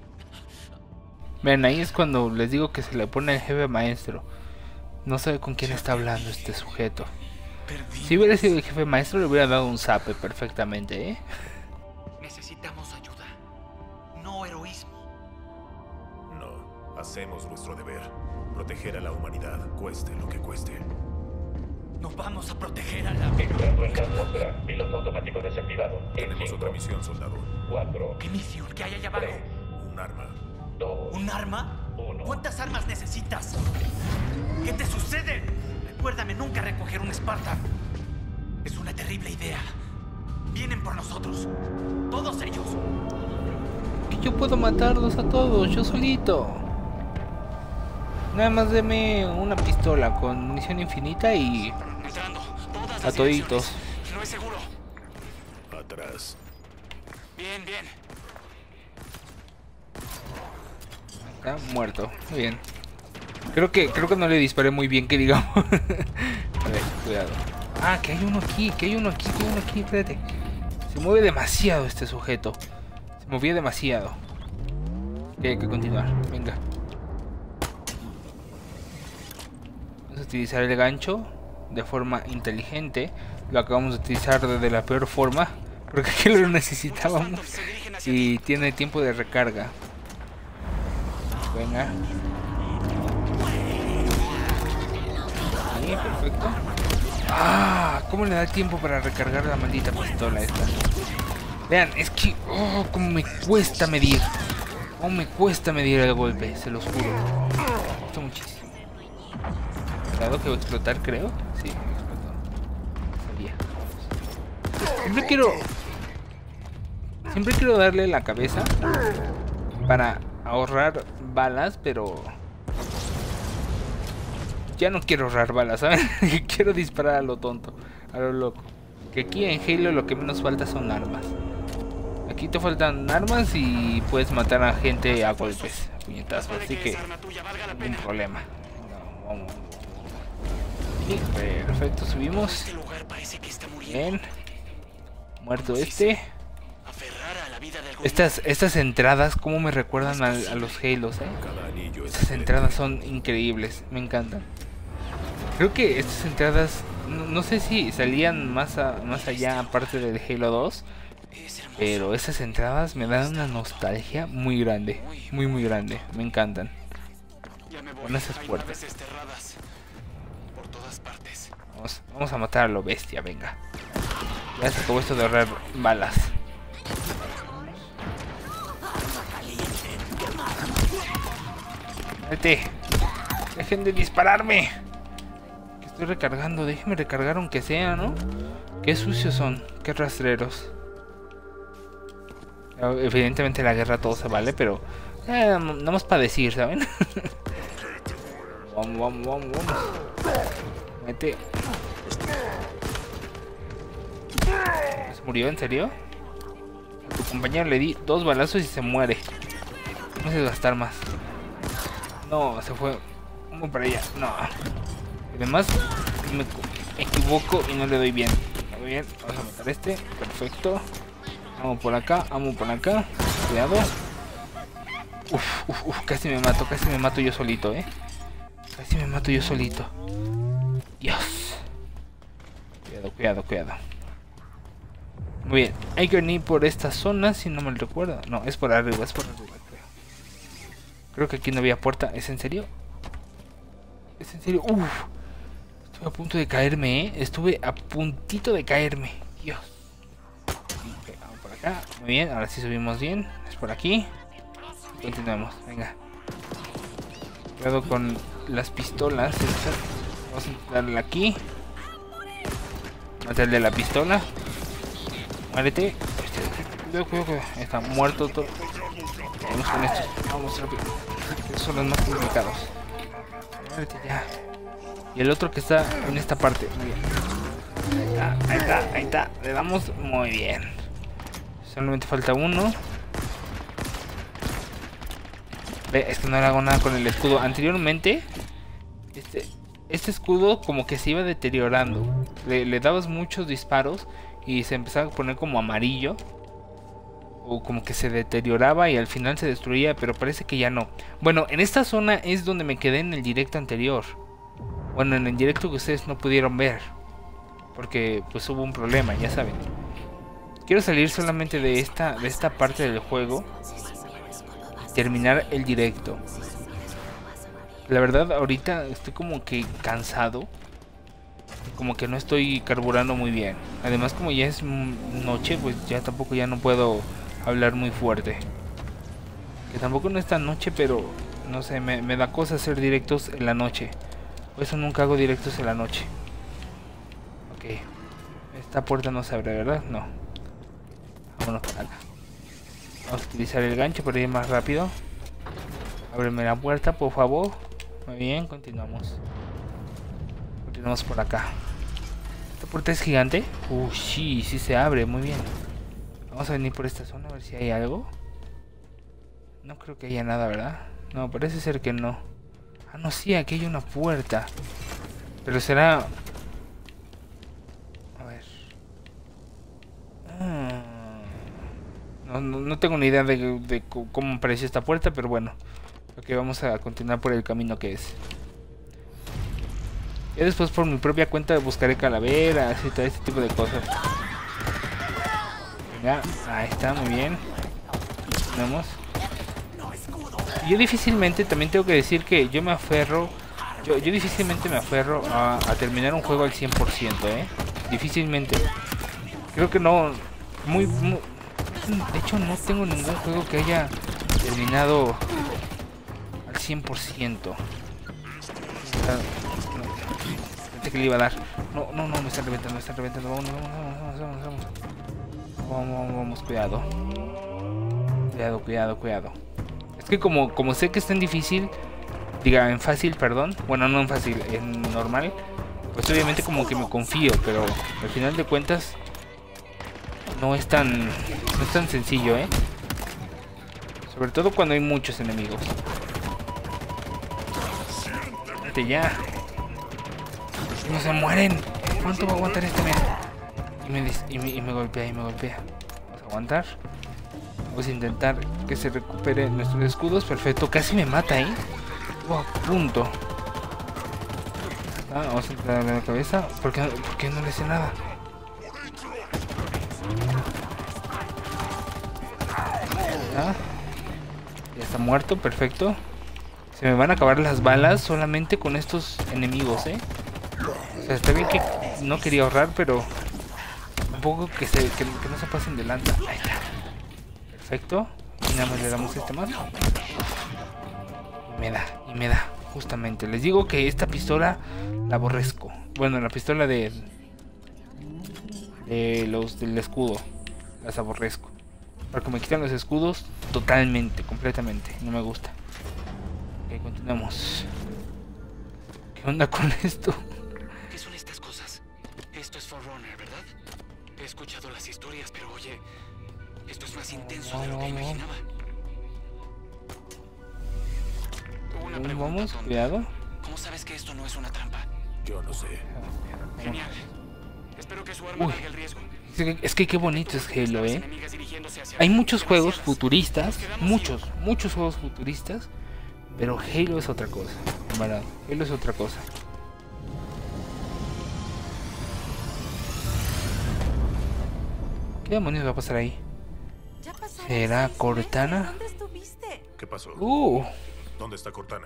Ven, ahí es cuando les digo que se le pone el jefe maestro. No sabe con quién está hablando este sujeto. Si hubiera sido el jefe maestro, le hubiera dado un zape perfectamente, ¿eh? Necesitamos ayuda, no heroísmo. No, hacemos nuestro deber. Proteger a la humanidad, cueste lo que cueste. No vamos a proteger a la... Entrando en la atmósfera. Piloto automático desactivado. Tenemos otra misión, soldado. Cuatro. ¿Qué misión? ¿Qué hay allá abajo? Un arma. Dos. ¿Un arma? Uno. ¿Cuántas armas necesitas? ¿Qué te sucede? Recuérdame nunca recoger un Spartan. Es una terrible idea. Vienen por nosotros. Todos ellos. Que yo puedo matarlos a todos, yo solito. Nada más deme una pistola con munición infinita y... Entrando. Todas a las toditos. direcciones. No es seguro. Atrás. Bien, bien. Está muerto, muy bien. Creo que creo que no le disparé muy bien, que digamos. A ver, cuidado. Ah, que hay uno aquí, que hay uno aquí, que hay uno aquí, espérate. Se mueve demasiado este sujeto. Se movía demasiado. Ok, hay que continuar, venga. Vamos a utilizar el gancho de forma inteligente. Lo acabamos de utilizar de la peor forma, porque aquí lo necesitábamos. Y tiene tiempo de recarga. Venga. Ahí, perfecto. Ah, ¿cómo le da tiempo para recargar la maldita pistola esta? Vean, es que... Oh, cómo me cuesta medir. Cómo me cuesta medir el golpe, se los juro. Me cuesta muchísimo. Cuidado que va a explotar, creo. Sí, explotó. Sabía. Siempre quiero... Siempre quiero darle la cabeza para ahorrar balas, pero... Ya no quiero ahorrar balas, ¿saben? Quiero disparar a lo tonto, a lo loco. Que aquí en Halo lo que menos falta son armas. Aquí te faltan armas y puedes matar a gente a golpes, a puñetazos, así que ningún problema. No, vamos. Sí, perfecto, subimos. Bien. Muerto este. Estas, estas entradas, como me recuerdan a, a los Halos, ¿eh? Estas entradas son increíbles, me encantan. Creo que estas entradas, no, no sé si salían más, a, más allá aparte del Halo dos, pero estas entradas me dan una nostalgia muy grande, muy muy grande, me encantan. Con esas puertas. Vamos, vamos a matar a lo bestia, venga. Ya se acabó esto de ahorrar balas. Vete. Dejen de dispararme. Que estoy recargando. Déjenme recargar aunque sea, ¿no? Qué sucios son. Qué rastreros. Evidentemente la guerra todo se vale, pero... Eh, nada más para decir, ¿saben? Vamos, vamos, vamos, vamos. Vete. ¿Se murió? ¿En serio? A tu compañero le di dos balazos y se muere. No sé gastar más. No, se fue muy para allá. No. Además, me equivoco y no le doy bien. Muy bien, vamos a matar este. Perfecto. Vamos por acá, vamos por acá. Cuidado. Uf, uf, uf, casi me mato, casi me mato yo solito, eh. Casi me mato yo solito. Dios. Cuidado, cuidado, cuidado. Muy bien, hay que venir por esta zona, si no me recuerdo. No, es por arriba, es por arriba, creo. Creo que aquí no había puerta. ¿Es en serio? ¿Es en serio? Uf. Estuve a punto de caerme, ¿eh? Estuve a puntito de caerme. Dios. Okay, vamos por acá. Muy bien, ahora sí subimos bien. Es por aquí. Continuamos, venga. Cuidado con las pistolas. Vamos a darle aquí. Matarle la pistola. Muérete. Cuidado, cuidado, cuidado. Está muerto todo. Vamos con estos. Vamos rápido. Estos son los más complicados. Muérete ya. Y el otro que está en esta parte. Muy bien. Ahí está, ahí está, ahí está. Le damos muy bien. Solamente falta uno. Ve, es que no le hago nada con el escudo. Anteriormente, este, este escudo como que se iba deteriorando. Le, le dabas muchos disparos y se empezaba a poner como amarillo. O como que se deterioraba y al final se destruía, pero parece que ya no. Bueno, en esta zona es donde me quedé en el directo anterior. Bueno, en el directo que ustedes no pudieron ver. Porque pues hubo un problema, ya saben. Quiero salir solamente de esta, de esta parte del juego. Terminar el directo. La verdad ahorita estoy como que cansado. Como que no estoy carburando muy bien. Además como ya es noche, pues ya tampoco ya no puedo hablar muy fuerte. Que tampoco no es tan noche, pero no sé, me, me da cosa hacer directos en la noche. Por eso nunca hago directos en la noche. Ok. Esta puerta no se abre, ¿verdad? No. Vámonos para acá. Vamos a utilizar el gancho para ir más rápido. Ábreme la puerta, por favor. Muy bien, continuamos. Continuamos por acá. ¿Esta puerta es gigante? Uh, sí, sí se abre, muy bien. Vamos a venir por esta zona a ver si hay algo. No creo que haya nada, ¿verdad? No, parece ser que no. Ah, no, sí, aquí hay una puerta. Pero será... A ver. Ah... No, no, no tengo ni idea de, de cómo apareció esta puerta, pero bueno. Ok, vamos a continuar por el camino que es. Y después por mi propia cuenta buscaré calaveras y todo este tipo de cosas. Venga, ahí está, muy bien. Tenemos. Yo difícilmente, también tengo que decir que yo me aferro Yo, yo difícilmente me aferro a, a terminar un juego al cien por ciento, ¿eh? Difícilmente. Creo que no... Muy, muy... De hecho, no tengo ningún juego que haya terminado al cien por ciento. Pensé que le iba a dar. No, no, no, me están reventando, me están reventando. Vamos, vamos, vamos, vamos, vamos. Vamos, vamos, vamos, cuidado. Cuidado, cuidado, cuidado. Es que como, como sé que es tan difícil... Diga, en fácil, perdón. Bueno, no en fácil, en normal. Pues obviamente como que me confío, pero al final de cuentas no es tan, no es tan sencillo, ¿eh? Sobre todo cuando hay muchos enemigos. Vete ya. No se mueren. ¿Cuánto va a aguantar este men? Y me, y, me, y me golpea, y me golpea. Vamos a aguantar. Vamos a intentar que se recupere nuestros escudos. Perfecto, casi me mata, ¿eh? Oh, a punto. Ah, vamos a entrar en la cabeza. ¿Por qué, ¿Por qué no le hice nada? Ah, ya está muerto, perfecto. Se me van a acabar las balas solamente con estos enemigos, ¿eh? O sea, está bien que no quería ahorrar, pero un poco que, se, que, que no se pasen de lanza. Ahí está. Perfecto. Y nada más le damos este más. Me da, y me da, justamente. Les digo que esta pistola la aborrezco. Bueno, la pistola de, de los del escudo las aborrezco. Porque me quitan los escudos totalmente, completamente. No me gusta. Ok, continuamos. ¿Qué onda con esto? ¿Qué son estas cosas? Esto es Forerunner, ¿verdad? He escuchado las historias, pero oye, esto es más intenso de lo que imaginaba. Una pregunta, Vamos, Tom. cuidado. ¿Cómo sabes que esto no es una trampa? Yo no sé. Genial. Espero que su arma Uy. valga el riesgo. Es que, es que qué bonito es Halo, ¿eh? Hay muchos juegos futuristas, muchos, muchos juegos futuristas, pero Halo es otra cosa, en verdad. Halo es otra cosa. ¿Qué demonios va a pasar ahí? Ya pasaron ¿Será seis Cortana? meses. ¿Dónde estuviste? ¿Qué pasó? Uh, ¿Dónde está Cortana?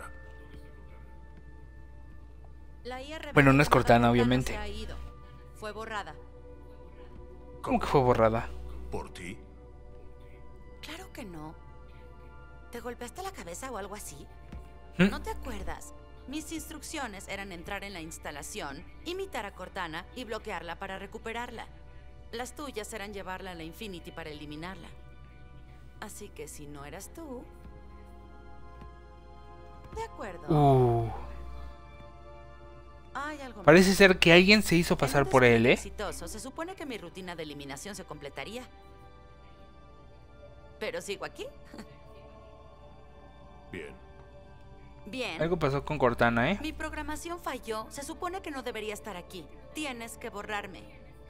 La I R B Bueno, no es llamada Cortana, obviamente. se ha ido. Fue borrada. ¿cómo que fue borrada? ¿Por ti? Claro que no. ¿Te golpeaste la cabeza o algo así? ¿Mm? ¿No te acuerdas? Mis instrucciones eran entrar en la instalación, imitar a Cortana y bloquearla para recuperarla. Las tuyas eran llevarla a la Infinity para eliminarla. Así que si no eras tú... De acuerdo. Uh, Hay algo más. parece ser que alguien se hizo pasar En un por él, ¿eh? despliegue exitoso, se supone que mi rutina de eliminación se completaría. Pero sigo aquí. Bien. Bien. Algo pasó con Cortana, ¿eh? Mi programación falló. Se supone que no debería estar aquí. Tienes que borrarme.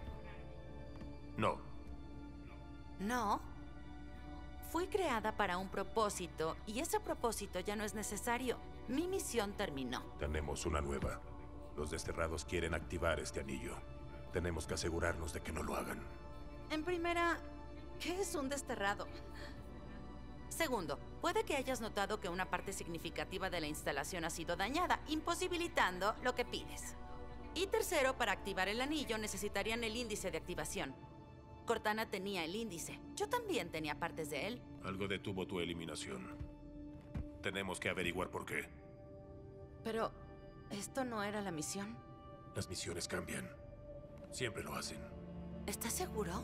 No. No. Fui creada para un propósito y ese propósito ya no es necesario. Mi misión terminó. Tenemos una nueva. Los desterrados quieren activar este anillo. Tenemos que asegurarnos de que no lo hagan. En primera, ¿qué es un desterrado? Segundo, puede que hayas notado que una parte significativa de la instalación ha sido dañada, imposibilitando lo que pides. Y tercero, para activar el anillo necesitarían el índice de activación. Cortana tenía el índice. Yo también tenía partes de él. Algo detuvo tu eliminación. Tenemos que averiguar por qué. Pero, ¿esto no era la misión? Las misiones cambian. Siempre lo hacen. ¿Estás seguro?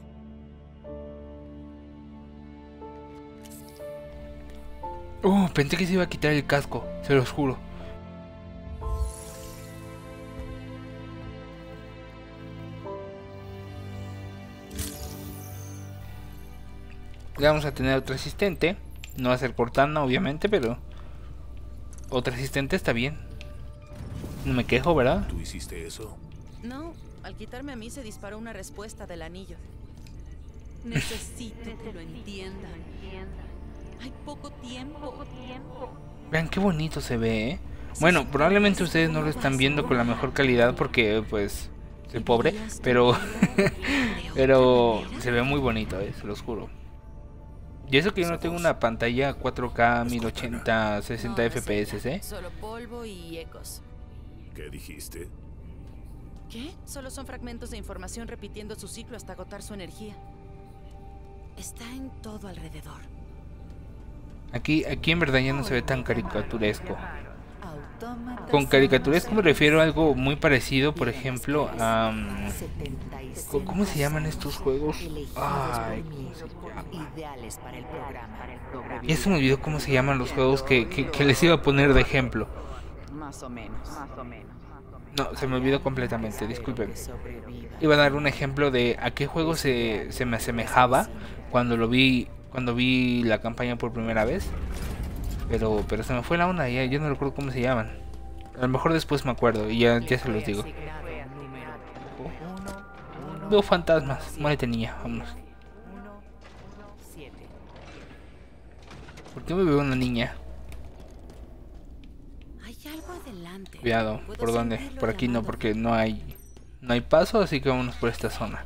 Uh, pensé que se iba a quitar el casco, se los juro. Ya vamos a tener otro asistente. No va a ser Cortana, obviamente, pero otro asistente está bien. No me quejo, ¿verdad? ¿Tú hiciste eso? No, al quitarme a mí se disparó una respuesta del anillo. Necesito que lo entiendan. Hay poco tiempo. Vean qué bonito se ve, ¿eh? Bueno, probablemente ustedes no lo están viendo con la mejor calidad porque, pues, soy pobre, pero pero se ve muy bonito, ¿eh? Se los juro. Y eso que yo no tengo una pantalla cuatro K mil ochenta sesenta F P S, ¿eh? Solo polvo y ecos. ¿Qué dijiste? ¿Qué? Solo son fragmentos de información repitiendo su ciclo hasta agotar su energía. Está en todo alrededor. Aquí, aquí en verdad ya no se ve tan caricaturesco. Con caricaturesco me refiero a algo muy parecido, por ejemplo, a... Um, ¿cómo se llaman estos juegos? Ay, ¿cómo se llama? Ya se me olvidó cómo se llaman los juegos que, que, que les iba a poner de ejemplo. Más o menos. No, se me olvidó completamente, disculpen. Iba a dar un ejemplo de a qué juego se, se me asemejaba cuando lo vi, cuando vi la campaña por primera vez. Pero, pero se me fue la onda, ya yo no recuerdo cómo se llaman. A lo mejor después me acuerdo y ya, ya se los digo. Oh. Veo fantasmas, muérete niña, vámonos. ¿Por qué me veo una niña? Hay algo adelante. Cuidado, ¿por dónde? Por aquí no, porque no hay no hay paso, así que vámonos por esta zona.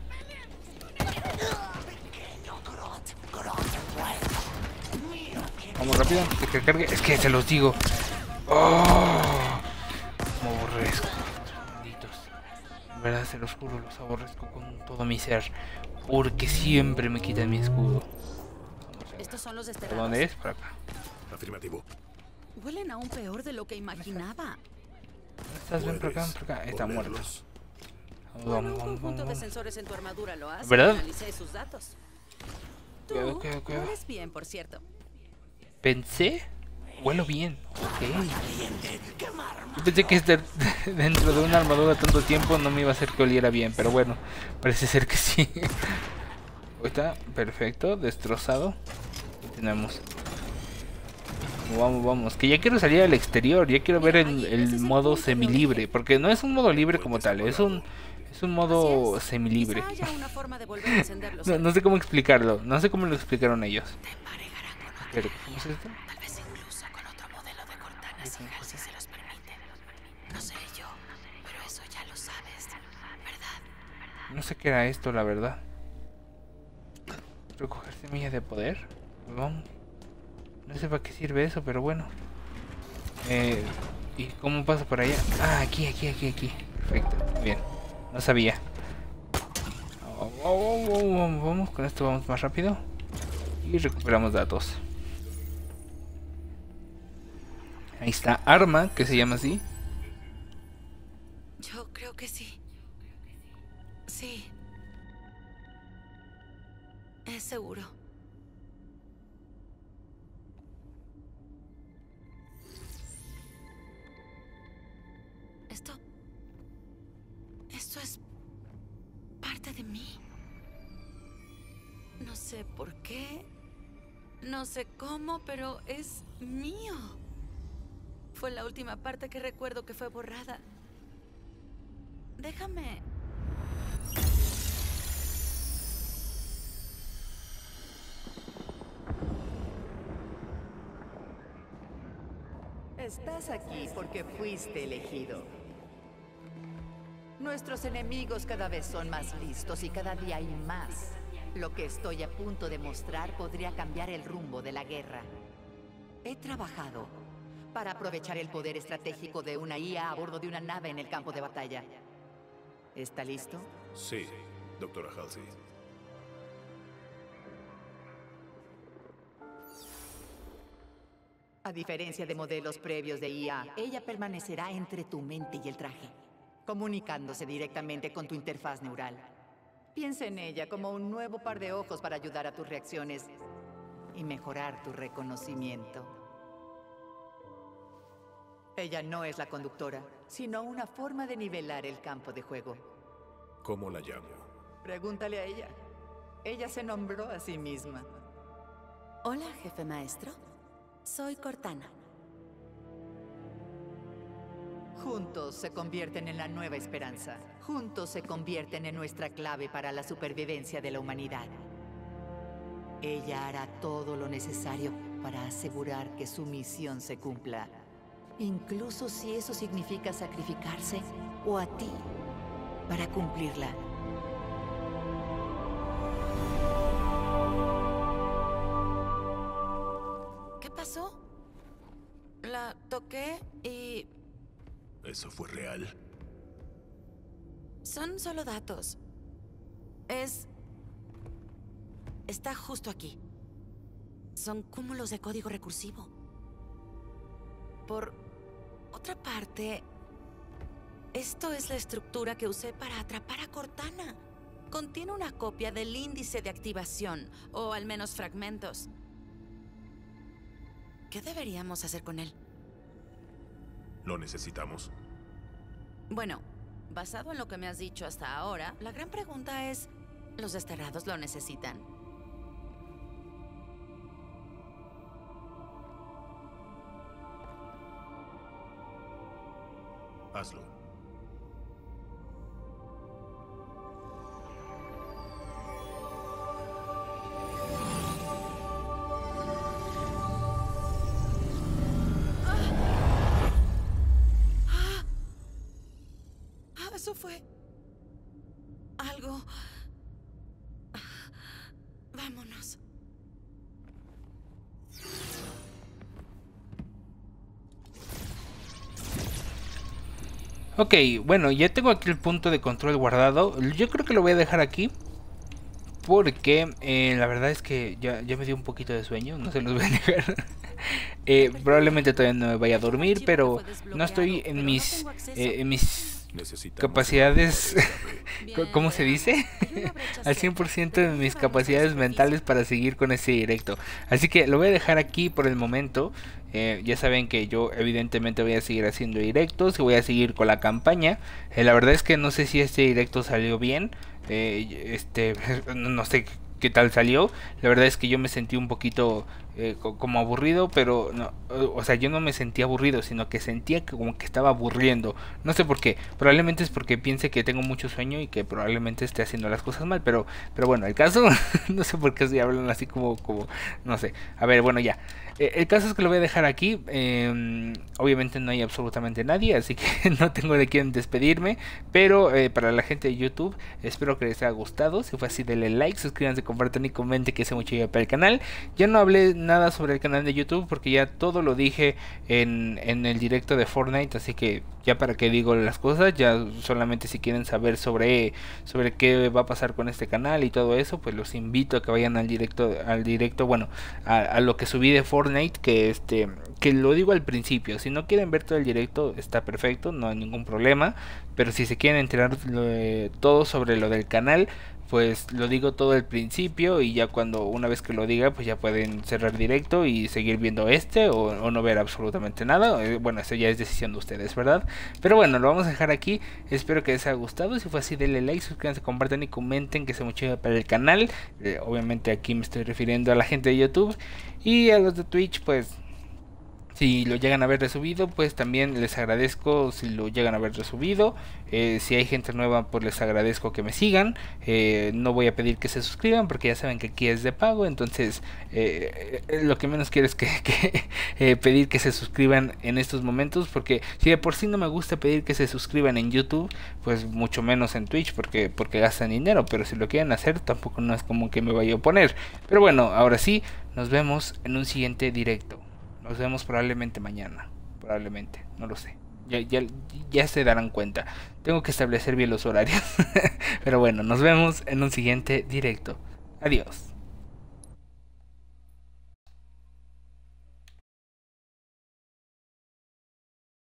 Vamos rápido, antes de que cargue. Es que se los digo. Oh, como aborrezco. Malditos. En verdad se los juro, los aborrezco con todo mi ser. Porque siempre me quitan mi escudo. Estos son los ¿Por desterrados. dónde es? Por acá. Afirmativo. Huelen aún peor de lo que imaginaba. ¿Estás bien por acá? Por acá. Está muerto. Ponerlos. Vamos, Bueno, vamos, un vamos, conjunto de vamos. sensores en tu armadura lo hace. ¿Verdad? Analicé sus datos. Tú Cuidado, cuidado, cuidado. hueles bien, por cierto. Pensé, huelo bien. Ok. Yo pensé que estar dentro de una armadura tanto tiempo no me iba a hacer que oliera bien, pero bueno, parece ser que sí. Está perfecto, destrozado. Continuamos. Vamos, vamos, que ya quiero salir al exterior, ya quiero ver el, el modo semilibre, porque no es un modo libre como tal, es un es un modo semilibre. Quizá haya una forma de volver a encenderlos. No, no sé cómo explicarlo, no sé cómo lo explicaron ellos. Pero, ¿cómo es esto? Tal vez incluso con otro modelo de Cortana hijas, si se los permite. No sé yo, pero eso ya lo sabes, ¿verdad? No sé qué era esto, la verdad. Recoger semillas de poder. Vamos. No sé para qué sirve eso, pero bueno. Eh, ¿Y cómo paso por allá? Ah, aquí, aquí, aquí, aquí. Perfecto, muy bien. No sabía. Oh, oh, oh, oh, oh, vamos, con esto vamos más rápido. Y recuperamos datos. Ahí está, arma, que se llama así. Yo creo que sí. Sí. Es seguro. Esto... Esto es parte de mí. No sé por qué, no sé cómo, pero es mío. Fue la última parte que recuerdo que fue borrada. Déjame... Estás aquí porque fuiste elegido. Nuestros enemigos cada vez son más listos y cada día hay más. Lo que estoy a punto de mostrar podría cambiar el rumbo de la guerra. He trabajado para aprovechar el poder estratégico de una I A a bordo de una nave en el campo de batalla. ¿Está listo? Sí, doctora Halsey. A diferencia de modelos previos de I A, ella permanecerá entre tu mente y el traje, comunicándose directamente con tu interfaz neural. Piensa en ella como un nuevo par de ojos para ayudar a tus reacciones y mejorar tu reconocimiento. Ella no es la conductora, sino una forma de nivelar el campo de juego. ¿Cómo la llamo? Pregúntale a ella. Ella se nombró a sí misma. Hola, jefe maestro. Soy Cortana. Juntos se convierten en la nueva esperanza. Juntos se convierten en nuestra clave para la supervivencia de la humanidad. Ella hará todo lo necesario para asegurar que su misión se cumpla. Incluso si eso significa sacrificarse o a ti para cumplirla. ¿Qué pasó? La toqué y... ¿Eso fue real? Son solo datos. Es... Está justo aquí. Son cúmulos de código recursivo. Por otra parte, esto es la estructura que usé para atrapar a Cortana. Contiene una copia del índice de activación, o al menos fragmentos. ¿Qué deberíamos hacer con él? ¿Lo necesitamos? Bueno, basado en lo que me has dicho hasta ahora, la gran pregunta es, ¿los desterrados lo necesitan? Hazlo. Eso fue... algo... Vámonos. Ok, bueno, ya tengo aquí el punto de control guardado. Yo creo que lo voy a dejar aquí, porque eh, la verdad es que ya, ya me dio un poquito de sueño, no se los voy a negar. eh, probablemente todavía no me vaya a dormir, pero no estoy en mis, eh, en mis capacidades, ¿cómo se dice? Al cien por ciento de mis capacidades mentales para seguir con este directo. Así que lo voy a dejar aquí por el momento. Eh, ya saben que yo evidentemente voy a seguir haciendo directos y voy a seguir con la campaña. Eh, la verdad es que no sé si este directo salió bien. Eh, este, no sé qué tal salió. La verdad es que yo me sentí un poquito eh, como aburrido, pero no, o sea, yo no me sentía aburrido, sino que sentía que como que estaba aburriendo. No sé por qué. Probablemente es porque piense que tengo mucho sueño y que probablemente esté haciendo las cosas mal, pero pero bueno, el caso no sé por qué estoy hablando así como como no sé. A ver, bueno, ya. Eh, el caso es que lo voy a dejar aquí. Eh, obviamente no hay absolutamente nadie, así que no tengo de quién despedirme. Pero eh, para la gente de YouTube, espero que les haya gustado. Si fue así, denle like, suscríbanse, compartan y comenten, que sea mucho ayuda para el canal. Ya no hablé nada sobre el canal de YouTube porque ya todo lo dije en, en el directo de Fortnite. Así que ya para qué digo las cosas. Ya solamente si quieren saber sobre, sobre qué va a pasar con este canal y todo eso, pues los invito a que vayan al directo, al directo, bueno, a, a lo que subí de Fortnite. Que este que lo digo al principio. Si no quieren ver todo el directo, está perfecto, no hay ningún problema. Pero si se quieren enterar de todo sobre lo del canal, pues lo digo todo al principio. Y ya cuando una vez que lo diga, pues ya pueden cerrar directo y seguir viendo este, o, o no ver absolutamente nada. eh, Bueno, eso ya es decisión de ustedes, ¿verdad? Pero bueno, lo vamos a dejar aquí. Espero que les haya gustado. Si fue así, denle like, suscríbanse, compartan y comenten, que sea mucho ayuda para el canal. eh, Obviamente aquí me estoy refiriendo a la gente de YouTube. Y a los de Twitch, pues si lo llegan a ver resubido, pues también les agradezco si lo llegan a ver resubido. Eh, si hay gente nueva, pues les agradezco que me sigan. Eh, no voy a pedir que se suscriban porque ya saben que aquí es de pago. Entonces eh, lo que menos quiero es que, que eh, pedir que se suscriban en estos momentos. Porque si de por sí no me gusta pedir que se suscriban en YouTube, pues mucho menos en Twitch, porque, porque gastan dinero. Pero si lo quieren hacer, tampoco no es como que me vaya a oponer. Pero bueno, ahora sí, nos vemos en un siguiente directo. Nos vemos probablemente mañana. Probablemente, no lo sé. Ya, ya, ya se darán cuenta. Tengo que establecer bien los horarios. Pero bueno, nos vemos en un siguiente directo. Adiós.